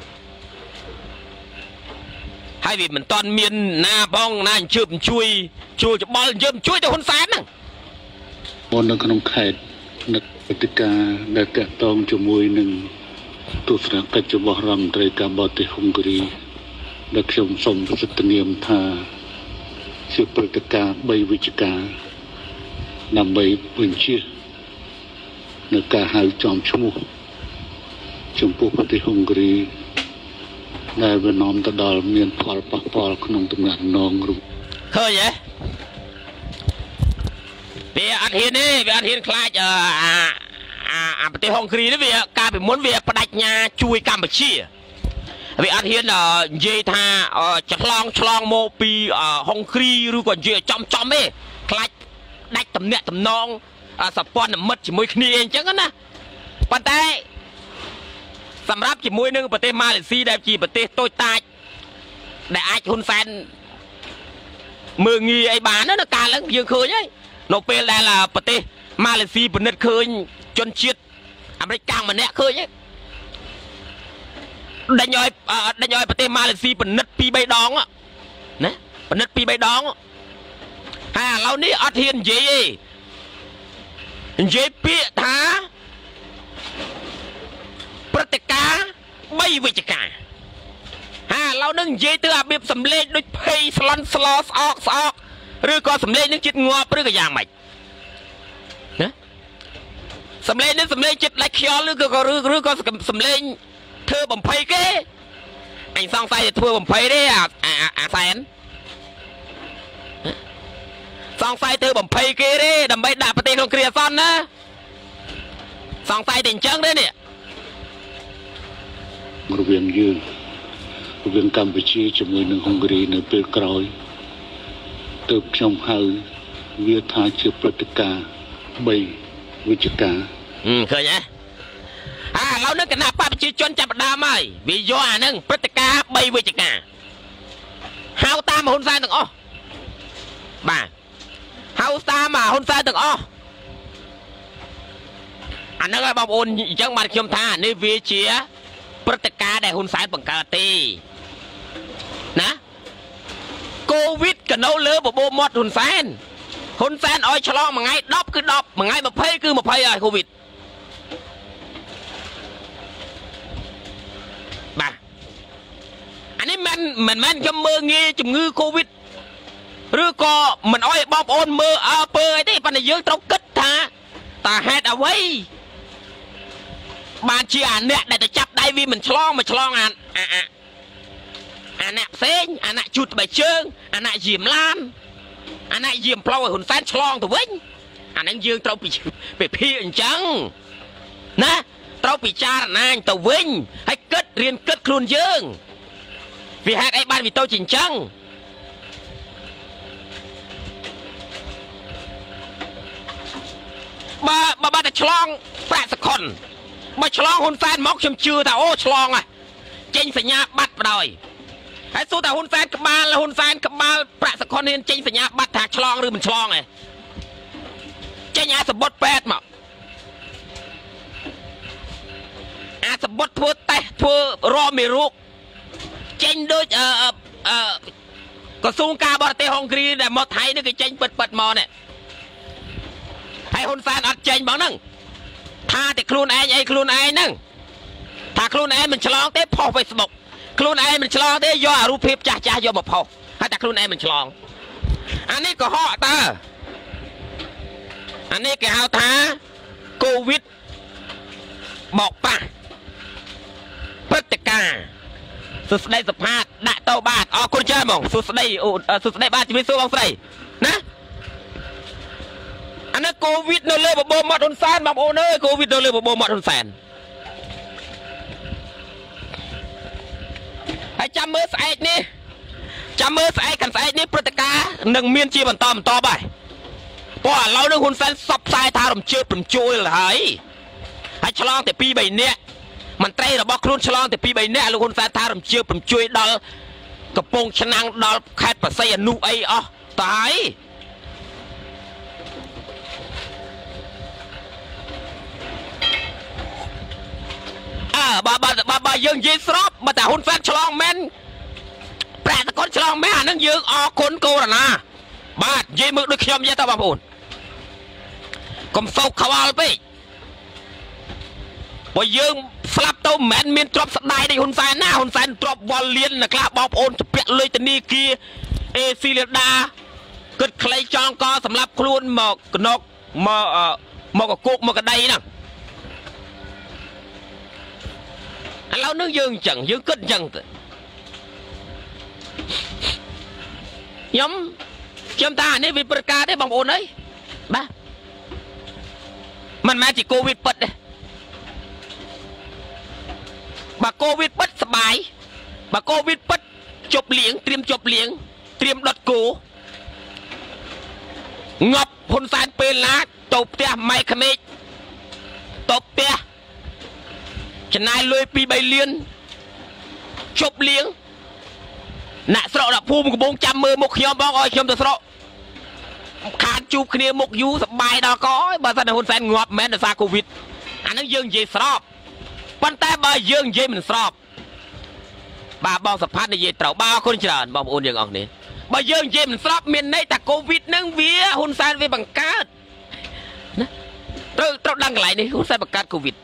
ให้วิมันตอนเมียนหน้าบ้องหน้าชื่อช่วยช่วยจะบอลเยิ่มช่วยแต่คนแสนนั่งบอลนักขนมไข่นักปฏิกาได้แตะตองจมวยหนึ่งตุสระกัจจวรำตรีกาบติฮุงกรีและขยมสมสตเนียมทาสืบปฏิกาใบวิจกานำใบวิญชีในการหายจอมชูชมพูปฏิฮุงกรีได้เวนอมตะดอลเมียนพอลปะปอลขนมตำหนักนองรูเคยยังเบียอัดเห็นนี่เบียอัดเห็นคล้ายจะอ่าอ่าปฏิฮุงกรีนี่เบียการเป็นม้วนเบียประดับญาช่วยกัมพูชีเบียอัดเห็นเอ่อเยธาเอ่อฉลองฉลองโมปีเอ่อฮุงกรีหรือก่อนเยจอมจอมเอ้คล้ายได้ตำเนียตำนองอ่าสปอนมัดจิมวยคณีเองจังกันนะปัจจัยสำหรับจิมวยนึงประเทศมาเลเซียได้จีประเทศโตตายได้อาจหุ่นแฟนมืองีไอ้บ้านนั่นการแล้วยังเคยยัยโนเปลได้ละประเทศมาเลเซียเป็นนัดเคยจนเชียดอเมริกามันเนี่ยเคยยัยได้ย่อยได้ย่อยประเทศมาเลเซียเป็นนัดปีใบดองอ่ะนะเป็นนัดปีใบดองฮะเรานี่อัดเห็นเย่เย่เปียท้าปฏิกาใบวิจกาฮะเรานึ่งเยตือแบบสำเร็จด้วยเพย์สลันสลอสออกออกหรือก็สำเร็จนึกจิตงอหรือก็อย่างใหม่นะสำเร็จนึกสำเร็จจิตไหลเขียวหรือก็หรือหรือก็สำเร็จเธอบ่มเพย์เก้ anh xong say thì thua bầm phây đấy à à à sén xong say thua bầm phây kia đấy đầm bay đạp vào tiền không kia son á xong say tình chân đấy nè một viên dương một viên Campuchia cho người nước Hungary nơi bên cõi từ trong hơi viết thay chữ Pratica bay với chữ cá ừ khơi nhá à lâu nữa cái nào ba chữ chôn chạm đam ơi vì do à nâng Pratica bay với chữ cá hao ta mà hôn sai từng ô bà hao ta mà hôn sai từng ô anh nói bom ôn chẳng mặt khiêm tha nơi phía chia Pratica để hôn sai bằng cà tì nè Covid cả nấu lứa bộ bộ mọt hôn sen hôn sen ôi cho lo mà ngay đop cứ đop mà ngay mà phê cứ mà phê rồi Covid bà anh ấy men mình men cho mơ nghe chùm ngư Covid rứa co mình ôi bom ôn mơ à pơ ấy thế phần này dương trống kích thà ta hết ở vậy bà chỉ ảnh nè để ta chắp đây vì mình chlong mà chlong à à à anh nè xén anh nè chụt bài chương anh nè diệm lan anh nè diệm plau hồn san chlong tụi vinh anh đang dương trâu bị bị phi anh trắng nè trâu bị cha là anh tụi vinh hay kết riêng kết luôn dương vì hai cái ban vì tôi chỉnh trắng bà bà bà ta chlong phải sạc con bà chlong hồn san móc châm chưa ta ô chlong à trên phải nhà bắt vào rồi hãy số ta hôn san cấp ba là hôn san cấp ba bạ sạc con nên trên phải nhà bắt thạc chlong rồi mình chlong này trên nhà sập bốt pet mà à sập bốt thua tay thua ro mì ruột trên đôi ờ ờ có sung ca bờ tây Hungary để một thấy nữa cái trên bật bật mò này hay hôn san ăn trên bao nâng tha thì khuôn ai ai khuôn ai nâng thà khuôn ai mình chlong tới phò Facebook khuôn ai mình chlong tới doรูปភាពចាស់ចាស់យកមកផុសហើយតែខ្លួនឯងមិនឆ្លងអានេះក៏ហកតើអានេះគេហៅថាកូវីដបោកប៉ះព្រឹត្តិការណ៍សួស្ដីសុផាតដាក់តោបាទអរគុណច្រើនបងសួស្ដីអូសួស្ដីបាទជំរាបសួរបងស្រីណាអានេះកូវីដនៅលើបបោមាត់ហ៊ុនសែនបងប្អូនអើយកូវីដនៅលើបបោមាត់ហ៊ុនសែនហើយចាំមើលស្អែកនេះចាំមើលស្អែកកាន់ស្អែកនេះព្រឹត្តិការណ៍នឹងមានជាបន្តបន្តបាយព្រោះឥឡូវនេះហ៊ុនសែនសពផ្សាយថារំជើបរំជួយហើយហើយឆ្លងតែពីរបីនាក់មន្ត្រីរបស់ខ្លួនឆ្លងតែពីរបីនាក់លោកហ៊ុនសែនថារំជើបរំជួយដល់កំពង់ឆ្នាំងដល់ខេត្តបរសៃអនុអីអស់តើហើយអើបើបើបើយើងនិយាយស្របបើតែហ៊ុនសែនឆ្លងមែនប្រាក់តកូនឆ្លងមែនអានឹងយើងអរគុណកូរ៉ូណាបាទនិយាយមើលដូចខ្ញុំនិយាយតើបងប្អូនកុំសោកខ្វល់ពេកបើយើងស្លាប់ទៅមិនមែនមានទ្រព្យស្ដាយដូចហ៊ុនសែនណាហ៊ុនសែនទ្រព្យវល់លៀនណាខ្លះបងប្អូនទៅពាក់លុយធនាគារអេស៊ីលាដាគិតខ្លីចង់កសម្រាប់ខ្លួនមកកណុកមកមកកគោកមកកដីហ្នឹងឥឡូវនឹងយើងអញ្ចឹងយើងគិតអញ្ចឹងទៅខ្ញុំខ្ញុំថានេះវាប្រកាសទេបងប្អូនអើយបាទមិនមែនជាកូវីដពិតទេបើកូវីដពិតសបាយបើកូវីដពិតជប់លៀងត្រៀមជប់លៀងត្រៀមដុតគោងាប់ហ៊ុនសែនពេលណាទៅផ្ទះម៉ៃក្មេកទៅផ្ទះចំណាយលុយពីរបីលានជប់លៀងអ្នកស្រកដាក់ភូមិកំពុងចាំមើលមុខខ្ញុំបងអើយខ្ញុំទៅស្រកខាតជួបគ្នាមុខយូរសបាយដល់កអើយបើសិនតែហ៊ុនសែនងាប់មែនដោយសារកូវីដអានឹងយើងនិយាយស្របប៉ុន្តែបើយើងនិយាយមិនស្របបាទបងសុផាតនិយាយត្រូវបាទអរគុណច្រើនបងប្អូនយើងអរគ្នាបើយើងនិយាយមិនស្របមានន័យថាកូវីដនឹងវាហ៊ុនសែនវាបង្កើតណាត្រូវត្រូវដឹងកន្លែងនេះហ៊ុនសែនបង្កើតកូវីដ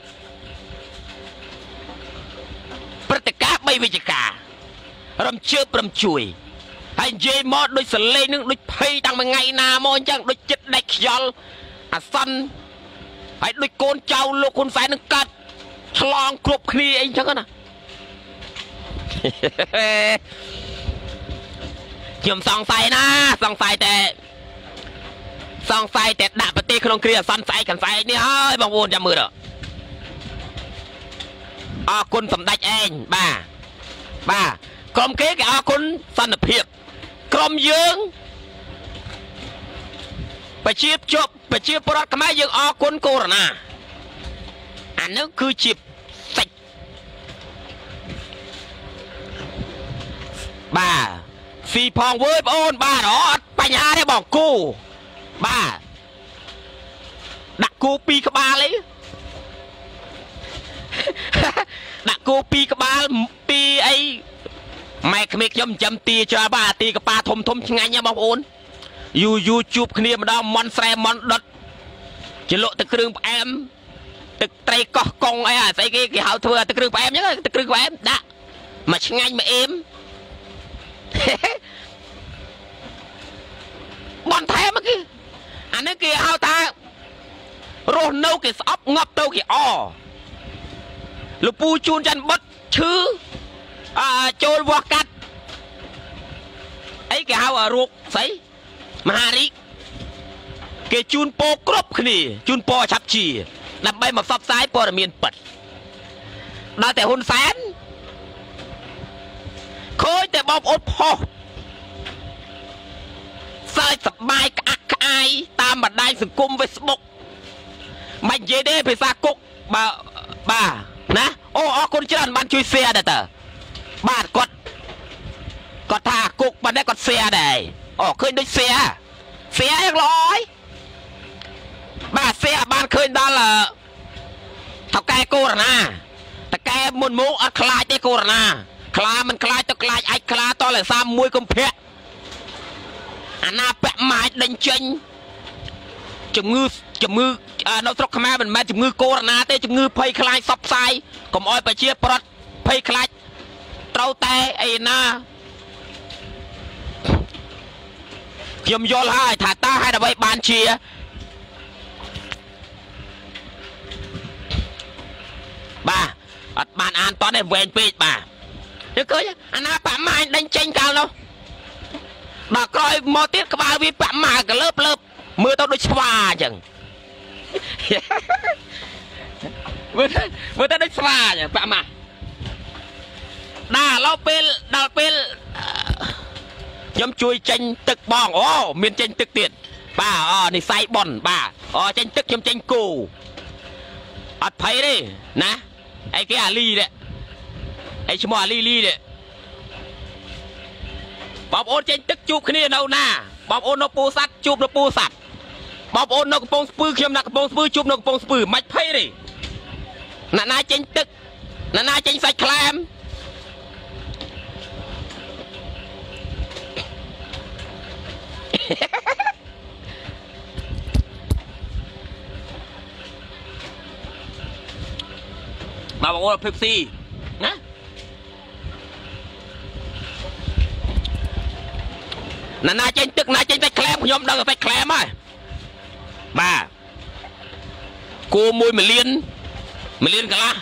ព្រឹត្តិការណ៍បីវិជ្ជការរំជើបរំជួយហើយនិយាយមកដូចសលេងនឹងដូចភ័យតាំងមួយថ្ងៃណាមកអញ្ចឹងដូចចិត្តដាច់ខ្យល់អាសន្នហើយដូចកូនចៅលោកហ៊ុនសែននឹងកាត់ឆ្លងគ្រប់គ្នាអីអញ្ចឹងណាខ្ញុំសង្ស័យណាសង្ស័យតែសង្ស័យតែដាក់ប្រទេសក្នុងគ្រាអសន្នស្អែកកន្សែងនេះហើយបងប្អូនចាំមើលទៅអរគុណសម្ដេចឯងបាទបាទក្រុមគេគេអរគុណសន្តិភាពក្រុមយើងប្រជាជប់ប្រជាប្រដ្ឋខ្មែរយើងអរគុណកូរ៉ូណាអានោះគឺជាសាច់បាទស៊ីផងវើយបងអូនបាទអត់បញ្ហាទេបងគូបាទដាក់គូពីរក្បាលអីដាក់គូពីរក្បាលពីអីម៉ែក្មេកខ្ញុំចិញ្ចឹមទាច្រើនបាទទាកប៉ាធំធំឆ្ងាញ់ណាបងប្អូនយូយូជួបគ្នាម្ដងមន់ស្រែមន់ដុតជាលក់ទឹកគ្រឿងផ្អែមទឹកត្រីកោះកុងអីអាស្អីគេគេហៅធ្វើទឹកគ្រឿងផ្អែមអញ្ចឹងទឹកគ្រឿងផ្អែមដាក់មកឆ្ងាញ់មកអេមបនថែមគេអានេះគេហៅថារស់នៅគេស្អប់ងាប់ទៅគេអលោកពូជួនច័ន្ទបុតឈឺអឺចូលវាស់កាត់អីគេហៅរោគស្អីមហារីកគេជូនពោគ្រប់គ្នាជូនពោឆាប់ជាដើម្បីមកផ្សព្វផ្សាយព័ត៌មានពិតដល់តែហ៊ុនសែនឃើញតែបងប្អូនផុសសើចសប្បាយក្អាក់ក្អាយតាមបណ្ដាញសង្គម Facebook មិននិយាយទេភាសាគុកបើបាទណាអូអរគុណច្រើនបានជួយ share ដែរតើបាទគាត់គាត់ថាគុកបានតែគាត់ share ដែរអូឃើញដូច share share យ៉ាងល្អហើយបាទ share បានឃើញដល់ថៅកែកូរ៉ូណាតកែមុនមកអត់ខ្លាចទេកូរ៉ូណាខ្លាមិនខ្លាចទៅខ្លាចអាចខ្លាតលើសាមមួយកុម្ភៈអាណាពាក់ម៉ាចដេញចេញជំងឺជំងឺនៅស្រុកខ្មែរមិនមែនជំងឺកូរ៉ូណាទេជំងឺភ័យខ្លាចសពផ្សាយកុំអោយប្រជាប្រដ្ឋភ័យខ្លាចត្រូវតែអីណាខ្ញុំយល់ហើយថាតើហេតុអ្វីបានជាបាទអត់បានអានតទេវែងពេកបាទយើងឃើញអាណាបាក់ម៉ាញដេញចេញកាលនោះដល់ក្រោយមកទៀតក្បាលវាបាក់ម៉ាកលើបលើបមើលទៅដូចស្វាអញ្ចឹងមើលទៅមើលទៅដូចស្វាអញ្ចឹងបាក់ម៉ាដល់ឥឡូវពេលដល់ពេលខ្ញុំជួយចេញទឹកបងអូមានចេញទឹកទៀតបាទអូនិស័យប៉ុនបាទអូចេញទឹកខ្ញុំចេញគោអត់ភ័យទេណាអីគេអាលីនេះអីឈ្មោះអាលីលីនេះបងប្អូនចេញទឹកជួបគ្នានៅណាបងប្អូននៅពោធិ៍សាត់ជួបនៅពោធិ៍សាត់បងប្អូននៅកំពង់ស្ពឺខ្ញុំនៅកំពង់ស្ពឺជួបនៅកំពង់ស្ពឺមិនភ័យទេអ្នកណាចេញទឹកអ្នកណាចេញសាច់ក្លែមមកបងប្អូនភេបស៊ីណាណាណាចេញទឹកណាចេញតែក្លែមខ្ញុំដឹងតែក្លែមហើយបាទគោមួយមួយលានមួយលានកន្លះ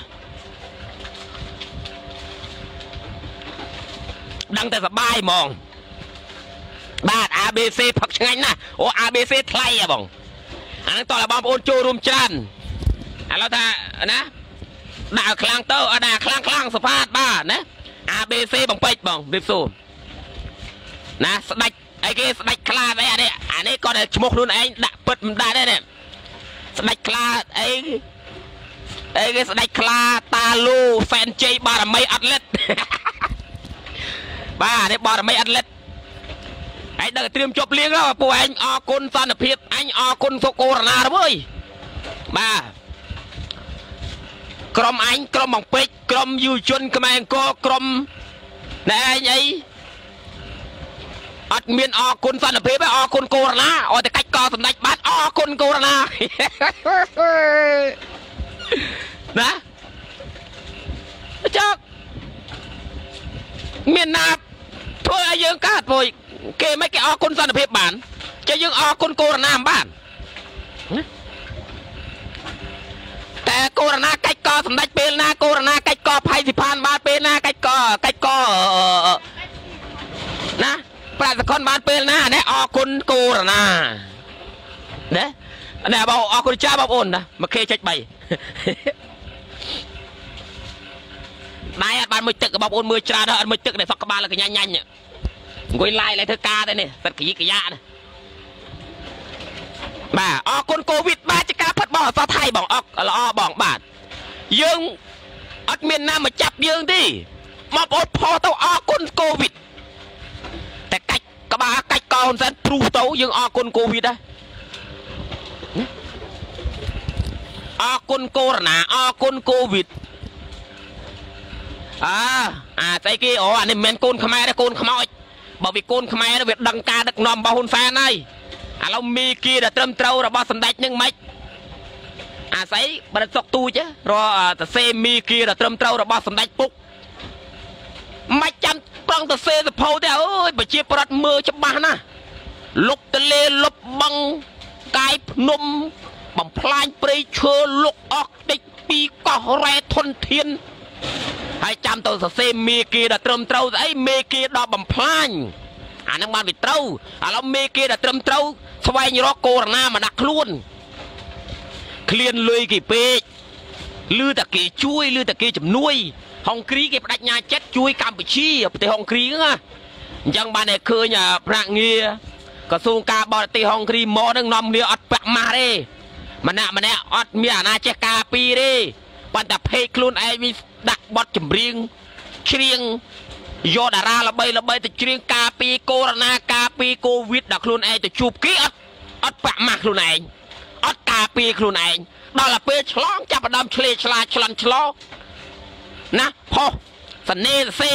ដឹងតែសបាយហ្មងបាទ a b c ផឹកឆ្ងាញ់ណាស់អូ a b c ថ្លៃហ៎បងអាហ្នឹងតោះឲ្យបងប្អូនចូលរួមច្រើនឥឡូវថាណាដាក់ខ្លាំងទៅអត់ដាក់ខ្លាំងខ្លាំងសផាតបាទណា a b c បងពេជ្របងរៀបសួរណាស្ដាច់អីគេស្ដាច់ខ្លាអីអានេះអានេះគាត់តែឈ្មោះខ្លួនឯងដាក់ពិតមិនដែរទេនេះស្ដាច់ខ្លាអីអីគេស្ដាច់ខ្លាតាលូសែនជ័យបារមីអត់លិតបាទនេះបារមីអត់លិតឯងដឹងតែត្រៀមជប់លៀងដល់ពួកឯងអរគុណសន្តិភាពអញអរគុណសុកូរណាទៅអើយបាទក្រុមអញក្រុមបងពេជ្រក្រុមយុវជនខ្មែរអង្គរក្រុមណែឯងអីអត់មានអរគុណសន្តិភាពទេអរគុណកូរណាអត់តែកាច់កសម្ដេចបាត់អរគុណកូរណាណាចុកមានណាធ្វើឲ្យយើងកើតព្រោះគេមិនគេអរគុណសន្តិភាពបានចេះយើងអរគុណកូរណាមិនបានតែកូរណាកាច់កសម្ដេចពេលណាកូរណាកាច់កកផៃសិផានបានពេលណាកាច់កកាច់កណាប្រាសកលបានពេលណានេះអរគុណគូរណាណានេះបងអរគុណចាបងប្អូនណាមកគេចុចបីណៃអត់បានមួយទឹកបងប្អូនមើលច្រើនដល់អត់មួយទឹកនេះសក់ក្បាលកញ្ញាញ៉ាញ់អង្គុយឡាយlạiធ្វើការទៅនេះសិតកយិកយ៉ាណាបាទអរគុណកូវីដបាទជាការផាត់បងអសថៃបងអរល្អបងបាទយើងអត់មានណាមកចាប់យើងទេបងប្អូនផុសទៅអរគុណកូវីដតែកាច់ក្បាលកាច់កោនសិនព្រុសទៅយើងអរគុណកូវីដដែរអរគុណកូរ៉ូណាអរគុណកូវីដអើអាស្អីគេអូអានេះមិនមែនកូនខ្មែរទេកូនខ្មោចបើវាកូនខ្មែរវាដឹងការដឹកនាំរបស់ហ៊ុនសែនហើយឥឡូវមីគីដែលត្រឹមត្រូវរបស់សម្ដេចនឹងមិនអាស្អីបើសុកទូចរតសេមីគីដែលត្រឹមត្រូវរបស់សម្ដេចពុកមិនចាំប្រងតសេសភៅទេអើយប្រជាប្រដ្ឋមើលច្បាស់ណាស់លុបទលេលុបបឹងកាយភ្នំបំផ្លាញព្រៃឈើលុកអស់តិចពីកោះរ៉ែធនធានហើយចាំទៅសរសេរមេគេដែលត្រឹមត្រូវស្អីមេគេដល់បំផ្លាញអាហ្នឹងបានវាត្រូវឥឡូវមេគេដែលត្រឹមត្រូវស្វែងរកកូរ៉ូណាមកដាក់ខ្លួនឃ្លានលុយគេពេកលឺតែគេជួយលឺតែគេជំនួយហុងគ្រីគេបដិញ្ញាចិត្តជួយកម្ពុជាប្រទេសហុងគ្រីហ្នឹងណាអញ្ចឹងបានតែឃើញប្រាក់ងារក្រសួងការបរទេសហុងគ្រីមកហ្នឹងនាំគ្នាអត់បាក់ម៉ាស់ទេម្នាក់ម្នាក់អត់មានអាណាចេះការពីទេប៉ុន្តែភេកខ្លួនឯងមានដាក់បទចម្រៀងច្រៀងយកតារាល្បីល្បីទៅច្រៀងការពីកូរ៉ូណាការពីកូវីដដល់ខ្លួនឯងទៅជួបគេអត់អត់បាក់ម៉ាស់ខ្លួនឯងអត់ការពីខ្លួនឯងដល់ទៅពេលឆ្លងចាប់ផ្ដើមឆ្លេឆ្លាឆ្លន់ឆ្លោណាផុសសនេសសេ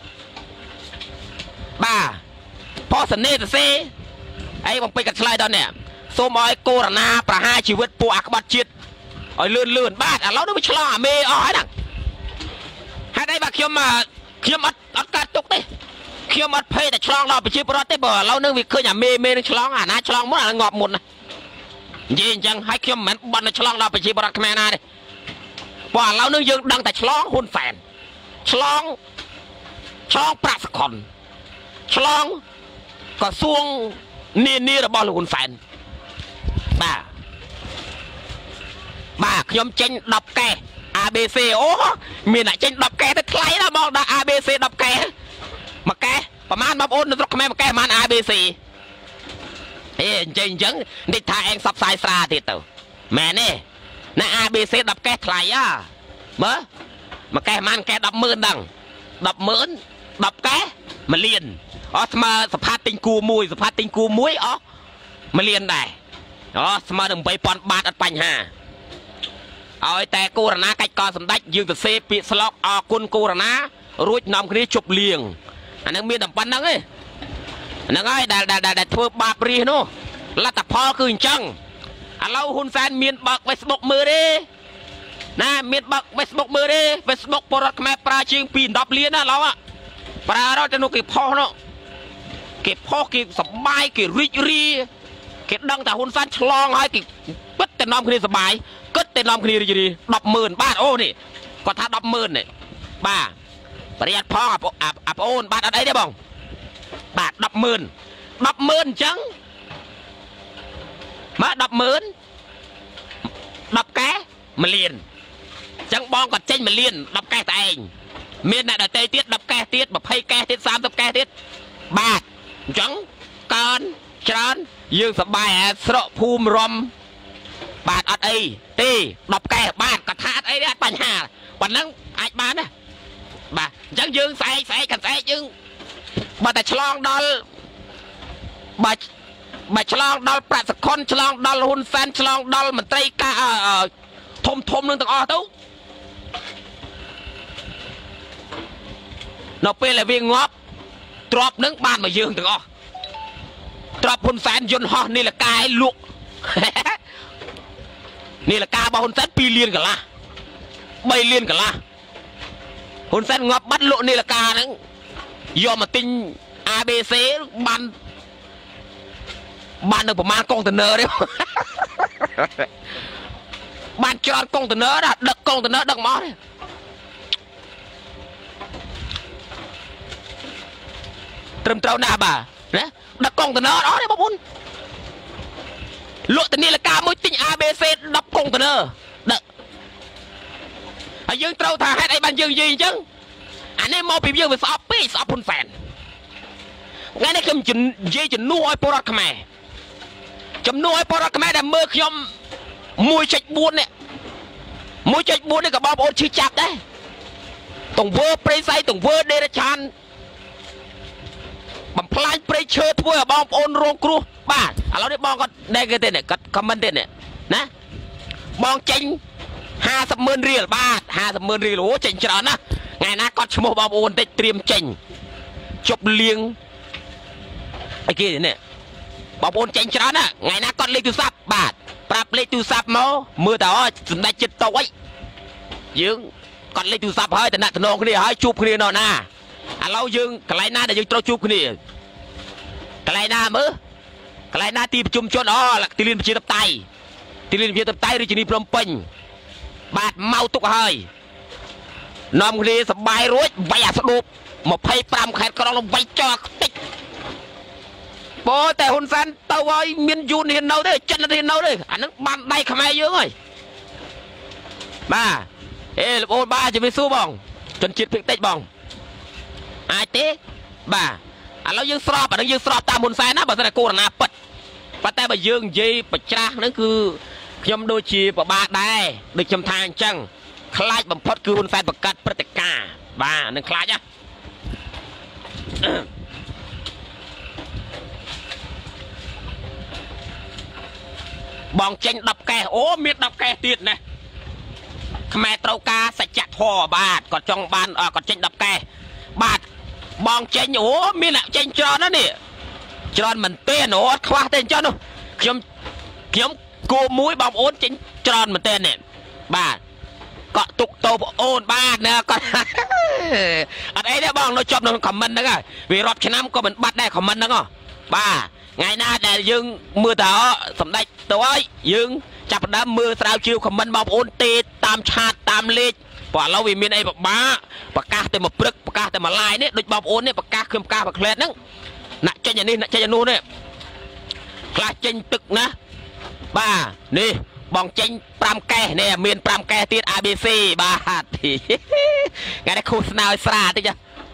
បាទផុសសនេសសេអីបងពេជ្រកាត់ឆ្លើយដល់នេះសូមឲ្យកូរ៉ូណាប្រហារជីវិតពួកអាក្បត់ជាតិឲ្យលឿនលឿនបាទឥឡូវនេះវាឆ្លងអាមេអស់ហើយហ្នឹងហេតុអីបាទខ្ញុំខ្ញុំអត់អត់កាត់ទុកទេខ្ញុំអត់ភ័យតែឆ្លងដល់ប្រជាពលរដ្ឋទេបើឥឡូវនេះវាឃើញអាមេមេនឹងឆ្លងអាណាឆ្លងមុនអាងាប់មុនណានិយាយអញ្ចឹងហើយខ្ញុំមិនមែនបន់ទៅឆ្លងដល់ប្រជាពលរដ្ឋខ្មែរណាទេព្រោះឥឡូវនេះយើងដឹងតែឆ្លងហ៊ុនសែនឆ្លងឆ្លងប្រាក់សកលឆ្លងក្រសួងនានារបស់លោកហ៊ុនសែនបាទបាទខ្ញុំចេញដប់កេះ a b c អូមានអ្នកចេញដប់កេះទៅថ្លៃណាស់មកដល់ a b c ដប់កេះមួយកេះប្រហែលបងប្អូននៅស្រុកខ្មែរមួយកេះប្រហែល a b c អេអញ្ចឹងអញ្ចឹងនេះថាឯងសັບផ្សាយស្រាទៀតទៅមែនទេណា a b c ដប់កេះថ្លៃហ៎មើលមួយកេះប្រហែលកេះ ដប់ម៉ឺន ដឹង ដប់ម៉ឺន ដប់កេះមួយលានអស់ស្មើសផាតទិញគូមួយសផាតទិញគូមួយអស់មួយលានដែរអូស្មើនឹង eight thousand បាតអត់បញ្ហាឲ្យតែកូរ៉ូណាកាច់កសម្ដេចយើងទៅសេពាក្យស្លោកអរគុណកូរ៉ូណារួចនាំគ្នាជប់លៀងអានឹងមានតែប៉ុណ្្នឹងឯងហ្នឹងហើយដែលដែលធ្វើបាបរាជនោះលទ្ធផលគឺអញ្ចឹងឥឡូវហ៊ុនសែនមានបើក Facebook មើលទេណាមានបើក Facebook មើលទេ Facebook ពលរដ្ឋខ្មែរប្រើជាងពីtenលានណាឥឡូវប្រើរត់ទៅនោះគេផុសនោះគេផុសគេសប្បាយគេរីករាយគេដឹងថាហ៊ុនសែនឆ្លងហើយគេពិតតែនាំគ្នាសប្បាយគិតតែនាំគ្នារីករាយដប់ម៉ឺនបាទអូនេះគាត់ថាដប់ម៉ឺននេះបាទប្រយ័ត្នផងអាប្អូនបាទអត់អីទេបងបាទដប់ម៉ឺនដប់ម៉ឺនអញ្ចឹងមកដប់ម៉ឺនដប់កែមួយលានអញ្ចឹងបងគាត់ចេញមួយលានដប់កែតែឯងមានអ្នកដទៃទៀតដប់កែទៀតtwentyកែទៀតthirtyកែទៀតបាទអញ្ចឹងកើនច្រើនយើងសប្បាយអាស្រកភូមិរំបាទអត់អីទេដប់កែបាទគាត់ថាអត់អីទេអត់បញ្ហាប៉ុណ្ណឹងអាចបានណាបាទអញ្ចឹងយើងស្អែកស្អែកខាងស្អែកយើងបើតែឆ្លងដល់បើបើឆ្លងដល់ប្រាក់សខុនឆ្លងដល់ហ៊ុនសែនឆ្លងដល់មន្ត្រីការធំធំនឹងទាំងអស់ទៅនៅពេលដែលវាងាប់ទ្របនឹងបានមកយើងទាំងអស់ទ្របហ៊ុនសែនយន្តហោះនីលកាយលក់នីលការបស់ហ៊ុនសែនtwoលានកន្លះthreeលានកន្លះហ៊ុនសែនងាប់បាត់លក់នីលកាហ្នឹងយកមកទិញ a b c បានបាននៅប្រមាណកុងតឺន័រទេបានច្រើនកុងតឺន័រណាដឹកកុងតឺន័រដឹកមកទេត្រឹមត្រូវណាស់បាទណាដឹកកុងតឺន័រអត់ទេបងប្អូនលក់ធានាលការមួយទិញ a bê xê ដប់កុងតឺន័រដឹកហើយយើងត្រូវថាហេតុអីបានយើងនិយាយអញ្ចឹងអានេះមកពីយើងវាស្អប់ពេកស្អប់ហ៊ុនសែនថ្ងៃនេះខ្ញុំនិយាយជំនួសឲ្យពលរដ្ឋខ្មែរជំនួសឲ្យពលរដ្ឋខ្មែរដែលមើលខ្ញុំ មួយចុចបួន នេះ មួយចុចបួន នេះក៏បងប្អូនឈឺចាប់ដែរទង្វើព្រៃសៃទង្វើដេរឆានបំផ្លាញព្រៃឈើធ្វើឲ្យបងប្អូនរងគ្រោះបាទឥឡូវនេះបងគាត់ដែរគេទេគាត់ខមមិនទេណាបងចេញห้าสิบម៉ឺនរៀលបាទห้าสิบម៉ឺនរៀលអូចេញច្រើនណាស់ថ្ងៃណាគាត់ឈ្មោះបងប្អូនតិចត្រៀមចេញជប់លៀងអីគេនេះបងប្អូនចេញច្រើនណាស់ថ្ងៃណាគាត់លេខទូរស័ព្ទបាទប្រាប់លេខទូរស័ព្ទមកមើលតើសម្ដេចចិត្តតោអីយើងគាត់លេខទូរស័ព្ទហើយតំណតំណងគ្នាហើយជួបគ្នានៅណាឥឡូវយើងកន្លែងណាដែលយើងត្រូវជួបគ្នាកន្លែងណាមើលកន្លែងណាទីប្រជុំជនអូទីលានប្រជាធិបតេយ្យទីលានប្រជាធិបតេយ្យរាជធានីភ្នំពេញបាទមកទុកហើយនាំគ្នាសបាយរួចវាយអាស្ដួបยี่สิบห้าខេត្តក្រុងវាយចោលខ្ទេចបើតែហ៊ុនសែនទៅហើយមានយូនហ៊ាននៅទេចិនហ៊ាននៅទេអានឹងបានដៃខ្មែរយើងហើយបាទអេលោកអូនបាទជំរាបសួរបងជនជាតិភាគតិចបងអាចទេបាទឥឡូវយើងស្របអានឹងយើងស្របតាមហ៊ុនសែនណាបើសិនតែកូរ៉ូណាពិតប៉ុន្តែបើយើងនិយាយបច្ច្រាស់ហ្នឹងគឺខ្ញុំដូចជាប្របាដែរដូចខ្ញុំថាអញ្ចឹងខ្លាចបំផុតគឺហ៊ុនសែនបង្កាត់ព្រឹត្តិការណ៍បាទនឹងខ្លាចណាបងចេញដប់កេះអូមានដប់កេះទៀតណាខ្មែរត្រូវការសច្ចធម៌បាទគាត់ចង់បានគាត់ចេញដប់កេះបាទបងចេញអូមានអ្នកចេញច្រើនណាស់នេះច្រើនមែនទេអូអត់ខ្វះទេអញ្ចឹងនោះខ្ញុំខ្ញុំគោមួយបងប្អូនចេញច្រើនមែនទេនេះបាទកក់ទុកតោបងអូនបាទណាគាត់អត់អីទេបងនៅជាប់ក្នុងខមមិនហ្នឹងហើយវារាប់ឆ្នាំក៏មិនបាត់ដែរខមមិនហ្នឹងហ៎បាទថ្ងៃណាដែលយើងមើលតើសម្ដេចទៅហើយយើងចាប់ផ្ដើមមើលស្រាវជ្រាវខមមិនបងប្អូនទេតាមឆាតតាមលេខព្រោះឥឡូវវាមានអីពិបាកប្រកាសតែមួយព្រឹកប្រកាសតែមួយឡាយនេះដូចបងប្អូននេះប្រកាសខ្ញុំប្រកាសប្រក្លែតហ្នឹងណាក់ចេញអានេះណាក់ចេញអានោះនេះខ្លះចេញទឹកណាបាទនេះបងចេញប្រាំកេះនេះមានប្រាំកេះទៀត a bê xê បាទថ្ងៃនេះឃោសនាឲ្យស្រាតិច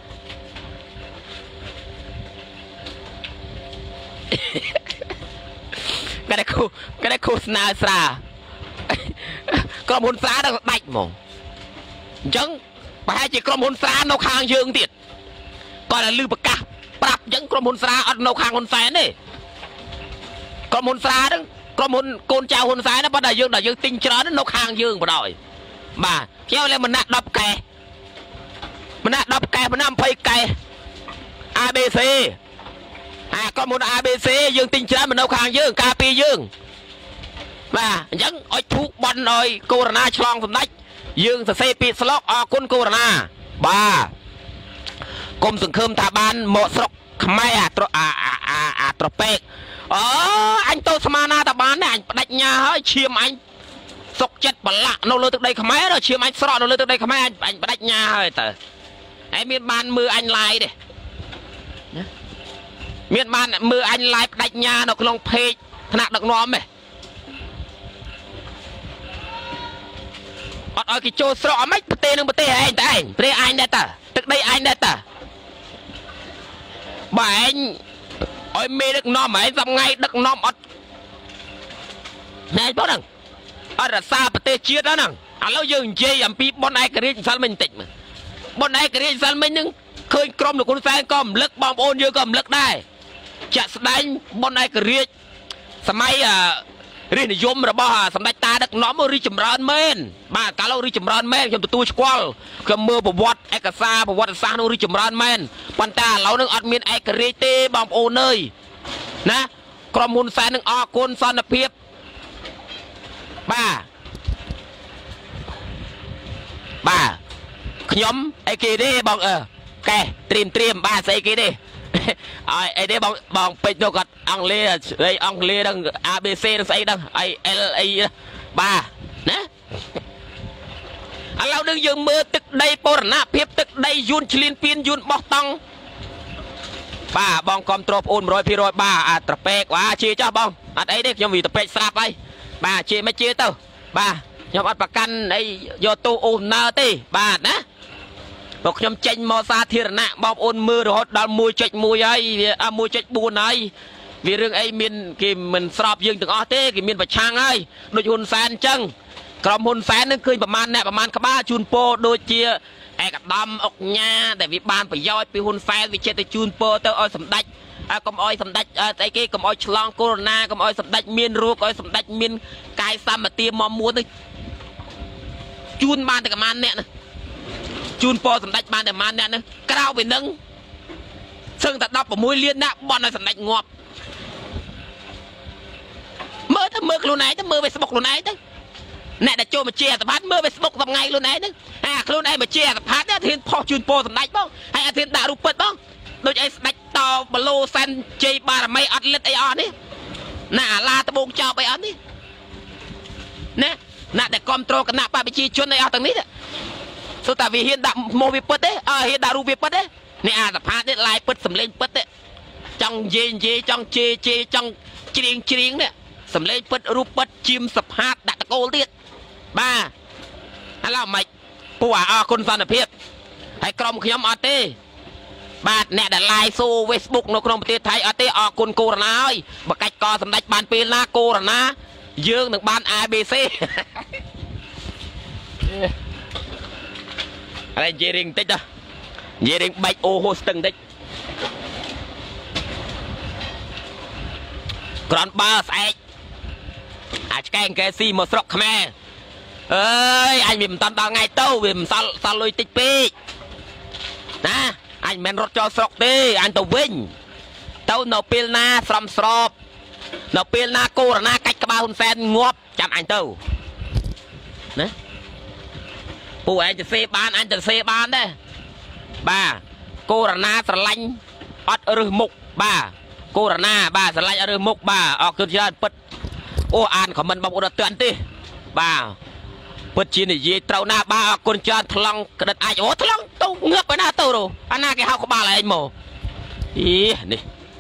ថ្ងៃនេះឃោថ្ងៃនេះឃោសនាឲ្យស្រាក្រុមហ៊ុនស្រាដល់ដាច់ហ្មងអញ្ចឹងប្រហែលជាក្រុមហ៊ុនស្រានៅខាងយើងទៀតគាត់តែលឺប្រកាសប្រាប់អញ្ចឹងក្រុមហ៊ុនស្រាអត់នៅខាងហ៊ុនសែនទេក្រុមហ៊ុនស្រាហ្នឹងក្រុមហ៊ុនកូនចៅហ៊ុនសែនណាប៉ុន្តែយើងដល់យើងទិញច្រើននៅខាងយើងបណ្ដោយបាទខ្ញុំលេមិនណាក់ដប់កេះមិនណាក់ដប់កេះមិនណាក់ยี่สิบកេះ a bê xê អាក្រុមហ៊ុន a bê xê យើងទិញច្រើននៅខាងយើងការពារយើងបាទអញ្ចឹងអុចធូបបន់ឲ្យកូរ៉ូណាឆ្លងសម្ដេចយើងសរសេរពាក្យស្លោកអរគុណកូរ៉ូណាបាទគុំសង្ឃឹមថាបានមកស្រុកខ្មែរអាត្រអាអាអាត្រពេកអូអញទៅស្មានណាតាបានទេអញបដិញ្ញាហើយឈាមអញសុកចិត្តបលាក់នៅលើទឹកដីខ្មែរឈាមអញស្រក់នៅលើទឹកដីខ្មែរអញបដិញ្ញាហើយតើហើយមានបានមើលអញឡាយទេមានបានមើលអញឡាយបដិញ្ញានៅក្នុងเพจថ្នាក់ដឹកនាំទេអត់ឲ្យគេចូលស្រកអមិនប្រទេសនឹងប្រទេសឯងតែឯងប្រទេសឯងដែរតើទឹកដីឯងដែរតើបើឯងឲ្យមេដឹកនាំឯងសំថ្ងៃដឹកនាំអត់ណែបងហ្នឹងអត់រក្សាប្រទេសជាតិហ្នឹងឥឡូវយើងនិយាយអំពីប៉ុនឯករាជ្យម្សិលមិញបន្តិចមើលប៉ុនឯករាជ្យម្សិលមិញហ្នឹងឃើញក្រុមលោកហ៊ុនសែនក៏រំលឹកបងប្អូនយើងក៏រំលឹកដែរចាក់ស្ដែងប៉ុនឯករាជ្យសម័យរាជនិយមរបស់សម្ដេចតាដឹកនាំរីចម្រើនមែនបាទកាលរីចម្រើនមែនខ្ញុំទទួលស្គាល់ខ្ញុំមើលប្រវត្តិឯកសារប្រវត្តិសាស្ត្រនោះរីចម្រើនមែនប៉ុន្តែឥឡូវនឹងអត់មានឯករាជ្យទេបងប្អូនអើយណាក្រុមហ៊ុនសែននឹងអរគុណសន្តិភាពបាទបាទខ្ញុំអីគេទេបងអើកែត្រៀមត្រៀមបាទស្អីគេទេអីអីទេបងបងពេជ្រនោះគាត់អង់គ្លេសអីអង់គ្លេសហ្នឹង a bê xê នឹងស្អីហ្នឹងអី L អីបាទណាឥឡូវនឹងយើងមើលទឹកដីបូរណភាពទឹកដីយួនឆ្លៀនពៀនយួនបោះតង់บ้าบองกอมตรบอุ่นร้อยพี่ร้อยบ้าอาตะเปกว่าเชียจ้าบองอัดไอ้เด็กยังมีตะเปกสลับไปบ้าเชียไม่เชียเต้าบ้ายังอัดประกันไอ้โยตูอุ่นนาตีบ้านะบอกยังเจนมอซาเทียนะบองอุ่นมือรถดอลมวยเจ็ดมวยไอ้อะมวยเจ็ดบูนไอ้vì rừng ấy miền kì mình sọp dương từng ở thế kì miền bạch trang ơi đôi hồn fan chân còn hồn fan nó cườiประมาณเนี่ยประมาณกบ้าจูนโปโดยเชียไอ้กับดำออกหญ้าแต่วิบานไปย่อยไปหนแฟนวิเชตจูนโปเตอร์อ้อยสำดักกำอ้อยสำดักไอ้กี้กำอ้อยฉลองโคโรนากำอ้อยสำดักเมียนรูกอ้อยสำดักเมียนกายซ้ำมาเตรียมมอม้วนเลยจูนบานแต่กับมันเนี่ยนะจูนโปสำดักบานแต่มันเนี่ยนะกล้าวไปนึ่งซึ่งแต่ดอกผมมวยเลี้ยนนะบอลอ้อยสำดักงอบเมื่อถ้าเมื่อខ្លួនឯងទៅមើល Facebook ខ្លួនឯងទៅអ្នកដែលចូលមកជាអត្ថបទមើល Facebook តាមថ្ងៃខ្លួនឯងហ្នឹងអាខ្លួនឯងមកជាអត្ថបទទៅធានផុសជូនពោសម្ដេចបងហើយអាធានដាក់រូបពិតបងដូចឯងស្ដេចតបឡូសែនជ័យបារមីអត់លិតអីអស់នេះណាអាឡាត្បូងចោបអីអត់នេះណាអ្នកដែលគ្រប់គ្រងគណៈបព្វជិជនអីអស់ទាំងនេះសុទ្ធតែវាហ៊ានដាក់មកវាពិតទេអើហ៊ានដាក់រូបវាពិតទេនេះអាសភានេះឡាយពិតសម្លេងពិតទេចង់និយាយនិយាយចង់ជេរជេរចង់ច្រៀងច្រៀងនេះសម្លេងពិតរូបពិតជីមសផាតដាក់តកូលទៀតបាទឥឡូវមិនពួកអរគុណសន្តិភាពហើយក្រុមខ្ញុំអត់ទេបាទអ្នកដែល live សូ Facebook នៅក្នុងប្រទេសថៃអត់ទេអរគុណកូរ៉ាណាហើយបើកាច់កសម្ដេចបានពេលណាកូរ៉ាណាយើងនឹងបាន a b c ហើយនិយាយរៀងតិចទៅនិយាយរៀងបែកអូហូស្ទឹងតិចក្រនបើស្អែកអាចកែងកែស៊ីមកស្រុកខ្មែរអើយអញវាមិនតាន់ដល់ថ្ងៃទៅវាមិនសល់សល់លុយតិចពេកណាអញមិនមែនរត់ចូលស្រុកទេអញទៅវិញទៅនៅពេលណាស្រំស្របនៅពេលណាកូរ៉ាណាកាច់ក្បាលហ៊ុនសែនងាប់ចាំអញទៅណាពួកឯងទៅសេបានអញទៅសេបានដែរបាទកូរ៉ាណាស្រឡាញ់អត់រឹសមុខបាទកូរ៉ាណាបាទស្រឡាញ់អត់រឹសមុខបាទអរគុណច្រើនពិតអូអានខមមិនបងប្អូនអត់ទាន់ទេបាទពិតជានិយាយត្រូវណាបាទអរគុណច្រើនថ្លង់ក្តិតអាចអូថ្លង់ទៅងើបទៅណាទៅអាណាគេហៅក្បាលឯងមកអីនេះ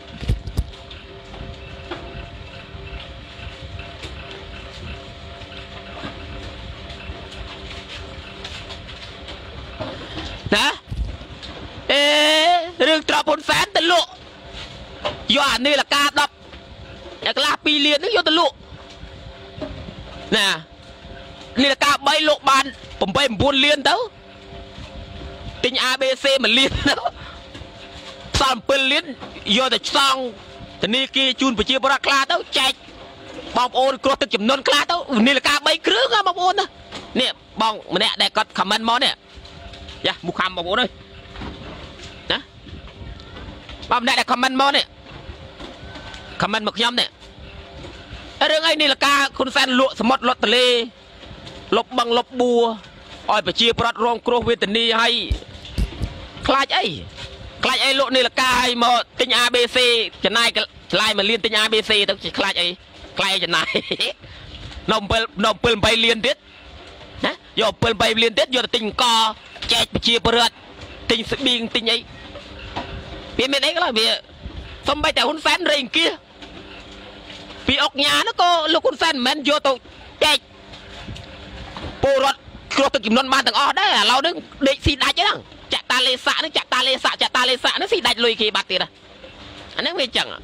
ណាអេរឿងត្រពុនសែនទៅលក់យកអានេះលកាដប់តែកន្លះពីរលាននេះយកទៅលក់ណានេះលកាបីលក់បាន8 9លានទៅទិញ a b c មួយលានទៅសល់7លានយកទៅសង់ធនាគារជូនប្រជាពលរដ្ឋខ្លះទៅចែកបងប្អូនគ្រោះទឹកចំនួនខ្លះទៅនេះលកាបីគ្រឿងហ៎បងប្អូនណានេះបងម្នាក់ដែលគាត់ comment មកនេះយ៉ាមុខខំបងប្អូនអើយណាបងម្នាក់ដែល comment មកនេះ comment មកខ្ញុំនេះរឿងអីនេះលកាហ៊ុនសែនលក់សមុទ្រលត់ទលេលុបបឹងលុបបួឲ្យប្រជាប្រដ្ឋរងគ្រោះវេទនាឲ្យខ្លាចអីខ្លាចអីលក់នេះលកាឲ្យមកទិញ a b c ចំណាយឆ្លាយមួយលានទិញ a b c ទៅខ្លាចអីខ្លាចចំណាយនៅ7នៅ7 8លានទៀតណាយក7 8លានទៀតយកទៅទិញអង្គចែកប្រជាពលរដ្ឋទិញស្បៀងទិញអីវាមានអីក៏វាសំបីតែហ៊ុនសែនរែងគៀពីអុកញ៉ានោះក៏លោកហ៊ុនសែនមិនមែនយកទៅចែកពលរដ្ឋគ្រោះទឹកចំនួនបានទាំងអស់ដែរឥឡូវនេះដេកស៊ីដាច់ហ្នឹងចាក់តាលេសាហ្នឹងចាក់តាលេសាចាក់តាលេសាហ្នឹងស៊ីដាច់លុយគេបាត់ទៀតអាហ្នឹងវាចឹង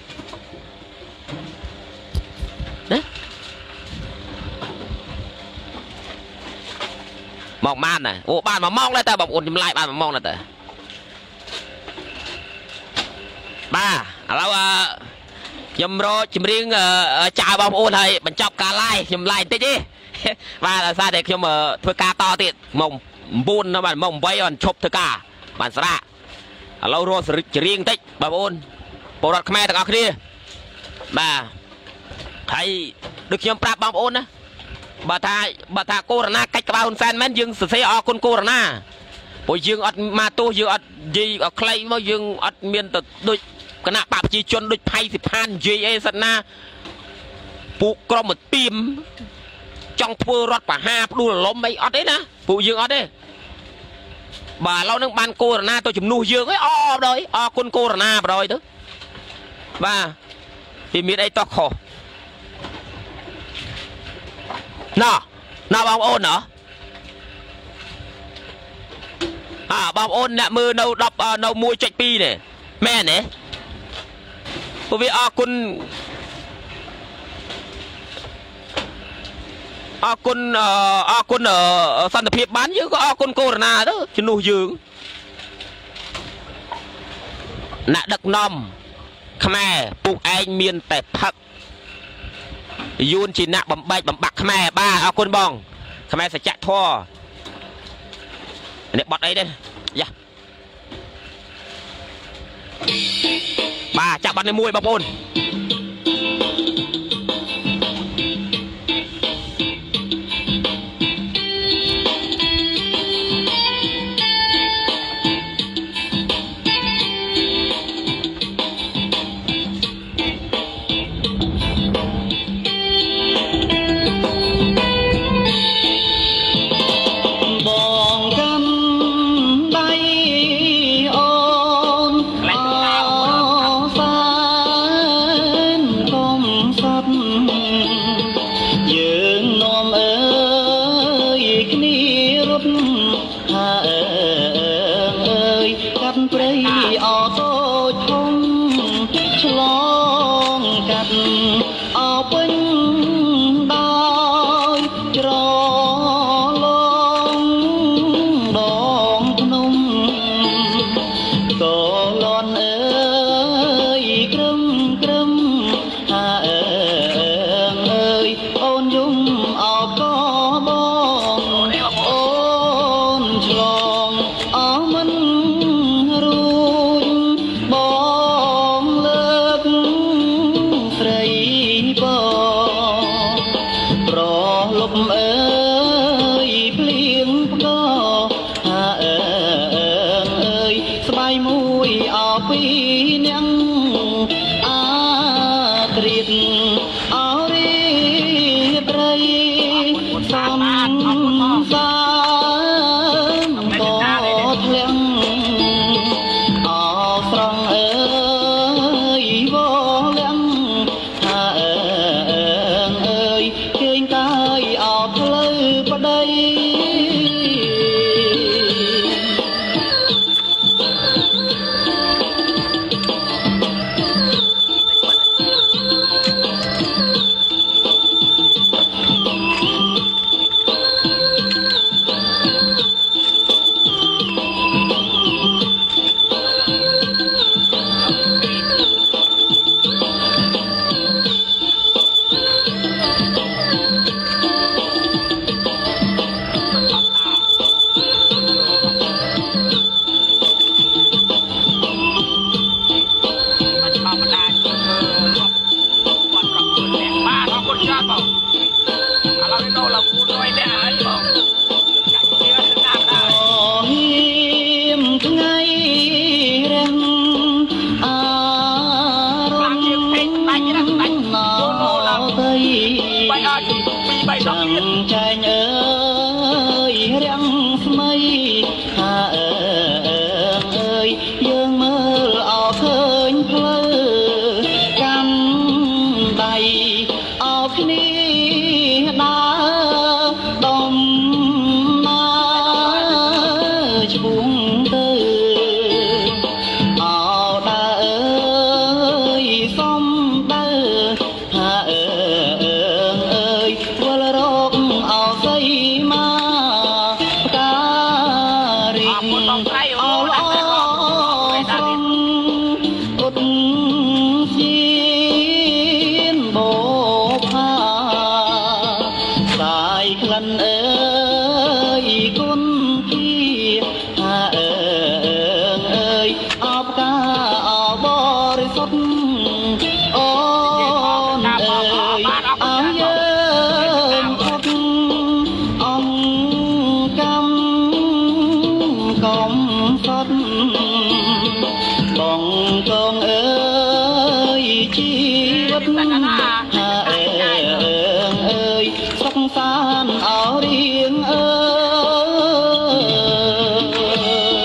ណាមកបានណាអូបានមួយម៉ោងដែរតើបងប្អូនចម្លាយបានមួយម៉ោងដែរតើបាទឥឡូវខ្ញុំរកចម្រៀងចៅបងប្អូនហើយបញ្ចប់ការ live ខ្ញុំ live បន្តិចទេបាទដោយសារតែខ្ញុំធ្វើការតទៀតម៉ោង9បាទម៉ោង8បានឈប់ធ្វើការបានស្រាកឥឡូវរកចម្រៀងបន្តិចបងប្អូនពលរដ្ឋខ្មែរទាំងអស់គ្នាបាទហើយដូចខ្ញុំប្រាប់បងប្អូនណាបើថាបើថាកូរ៉ាណាកាច់ក្បាលហ៊ុនសែនមែនយើងសរសេរអរគុណកូរ៉ាណាព្រោះយើងអត់មកទោសយើងអត់និយាយឲ្យខ្លីមកយើងអត់មានទៅដូចគណៈបព្វជិជនដូចផៃសិផាននិយាយអីសិនណាពួកក្រុមមកទៀមចង់ធ្វើរដ្ឋប្រហារផ្ដួលរលំអីអត់ទេណាពួកយើងអត់ទេ bà lâu nâng ban cô na tôi chùm nu dương ấy o rồi o con cô na rồi đó bà thì miết đây to khổ nọ nọ bóng ôn hả à bóng ôn nè mưa nâu đọc nâu mùi chạy pi nè mẹ nè bởi vì o con o con o con ở sân tập hiệp bán chứ có o con cô na đó chứ nu dương nạ đực nòm khmer buộc anh miên tẹp phật yun chỉ nạ bầm bạch bầm bạc khmer ba o con bong khmer sẽ chạy thua này bọt ấy đây dạ ba chạm bắn lên môi bọc ôn san ở riêng ơi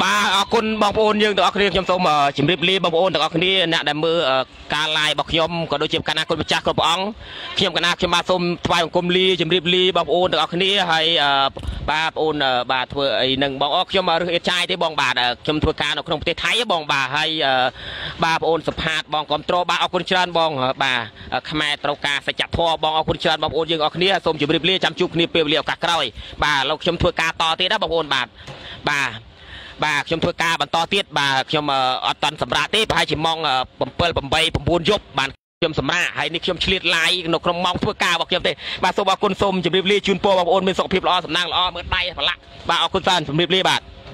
បាទអរគុណបងប្អូនយើងទាំងអស់គ្នាខ្ញុំសូមជម្រាបលាបងប្អូនទាំងអស់គ្នាអ្នកដែលមើលការ live របស់ខ្ញុំក៏ដូចជាគណៈគុណម្ចាស់គ្រប់ព្រះអង្គខ្ញុំគណៈខ្ញុំបាទសូមថ្វាយបង្គំលាជម្រាបលាបងប្អូនទាំងអស់គ្នាហើយបាទបងប្អូនបាទធ្វើអីនឹងបងអរខ្ញុំរើសអៀតចាយទេបងបាទខ្ញុំធ្វើការនៅក្នុងប្រទេសថៃបងបាទហើយបាទបងប្អូនសភាតបងគ្រប់ត្របាទអរគុណច្រើនបងបាទខ្មែរត្រូវការសច្ចធម៌បងអរគុណច្រើនបងប្អូនយើងអរគ្នាសូមជម្រាបលាចាំជួបគ្នាពេលវេលាឱកាសក្រោយបាទលោកខ្ញុំធ្វើការតទៀតណាបងប្អូនបាទបាទបាទខ្ញុំធ្វើការបន្តទៀតបាទខ្ញុំអត់តាន់សម្រាប់ទេប្រហែលជាម៉ោង7 8 9យប់បាទខ្ញុំសម្រាប់ហើយនេះខ្ញុំឆ្លៀតឡាយនៅក្នុងម៉ោងធ្វើការរបស់ខ្ញុំទេបាទសូមអរគុណសូមជម្រាបលាជូនពរបងប្អូនមានសុខភាពល្អសំណាងល្អមើលដៃប្រឡាក់បាទអរគុណច្រើនជម្រាបលាបាទ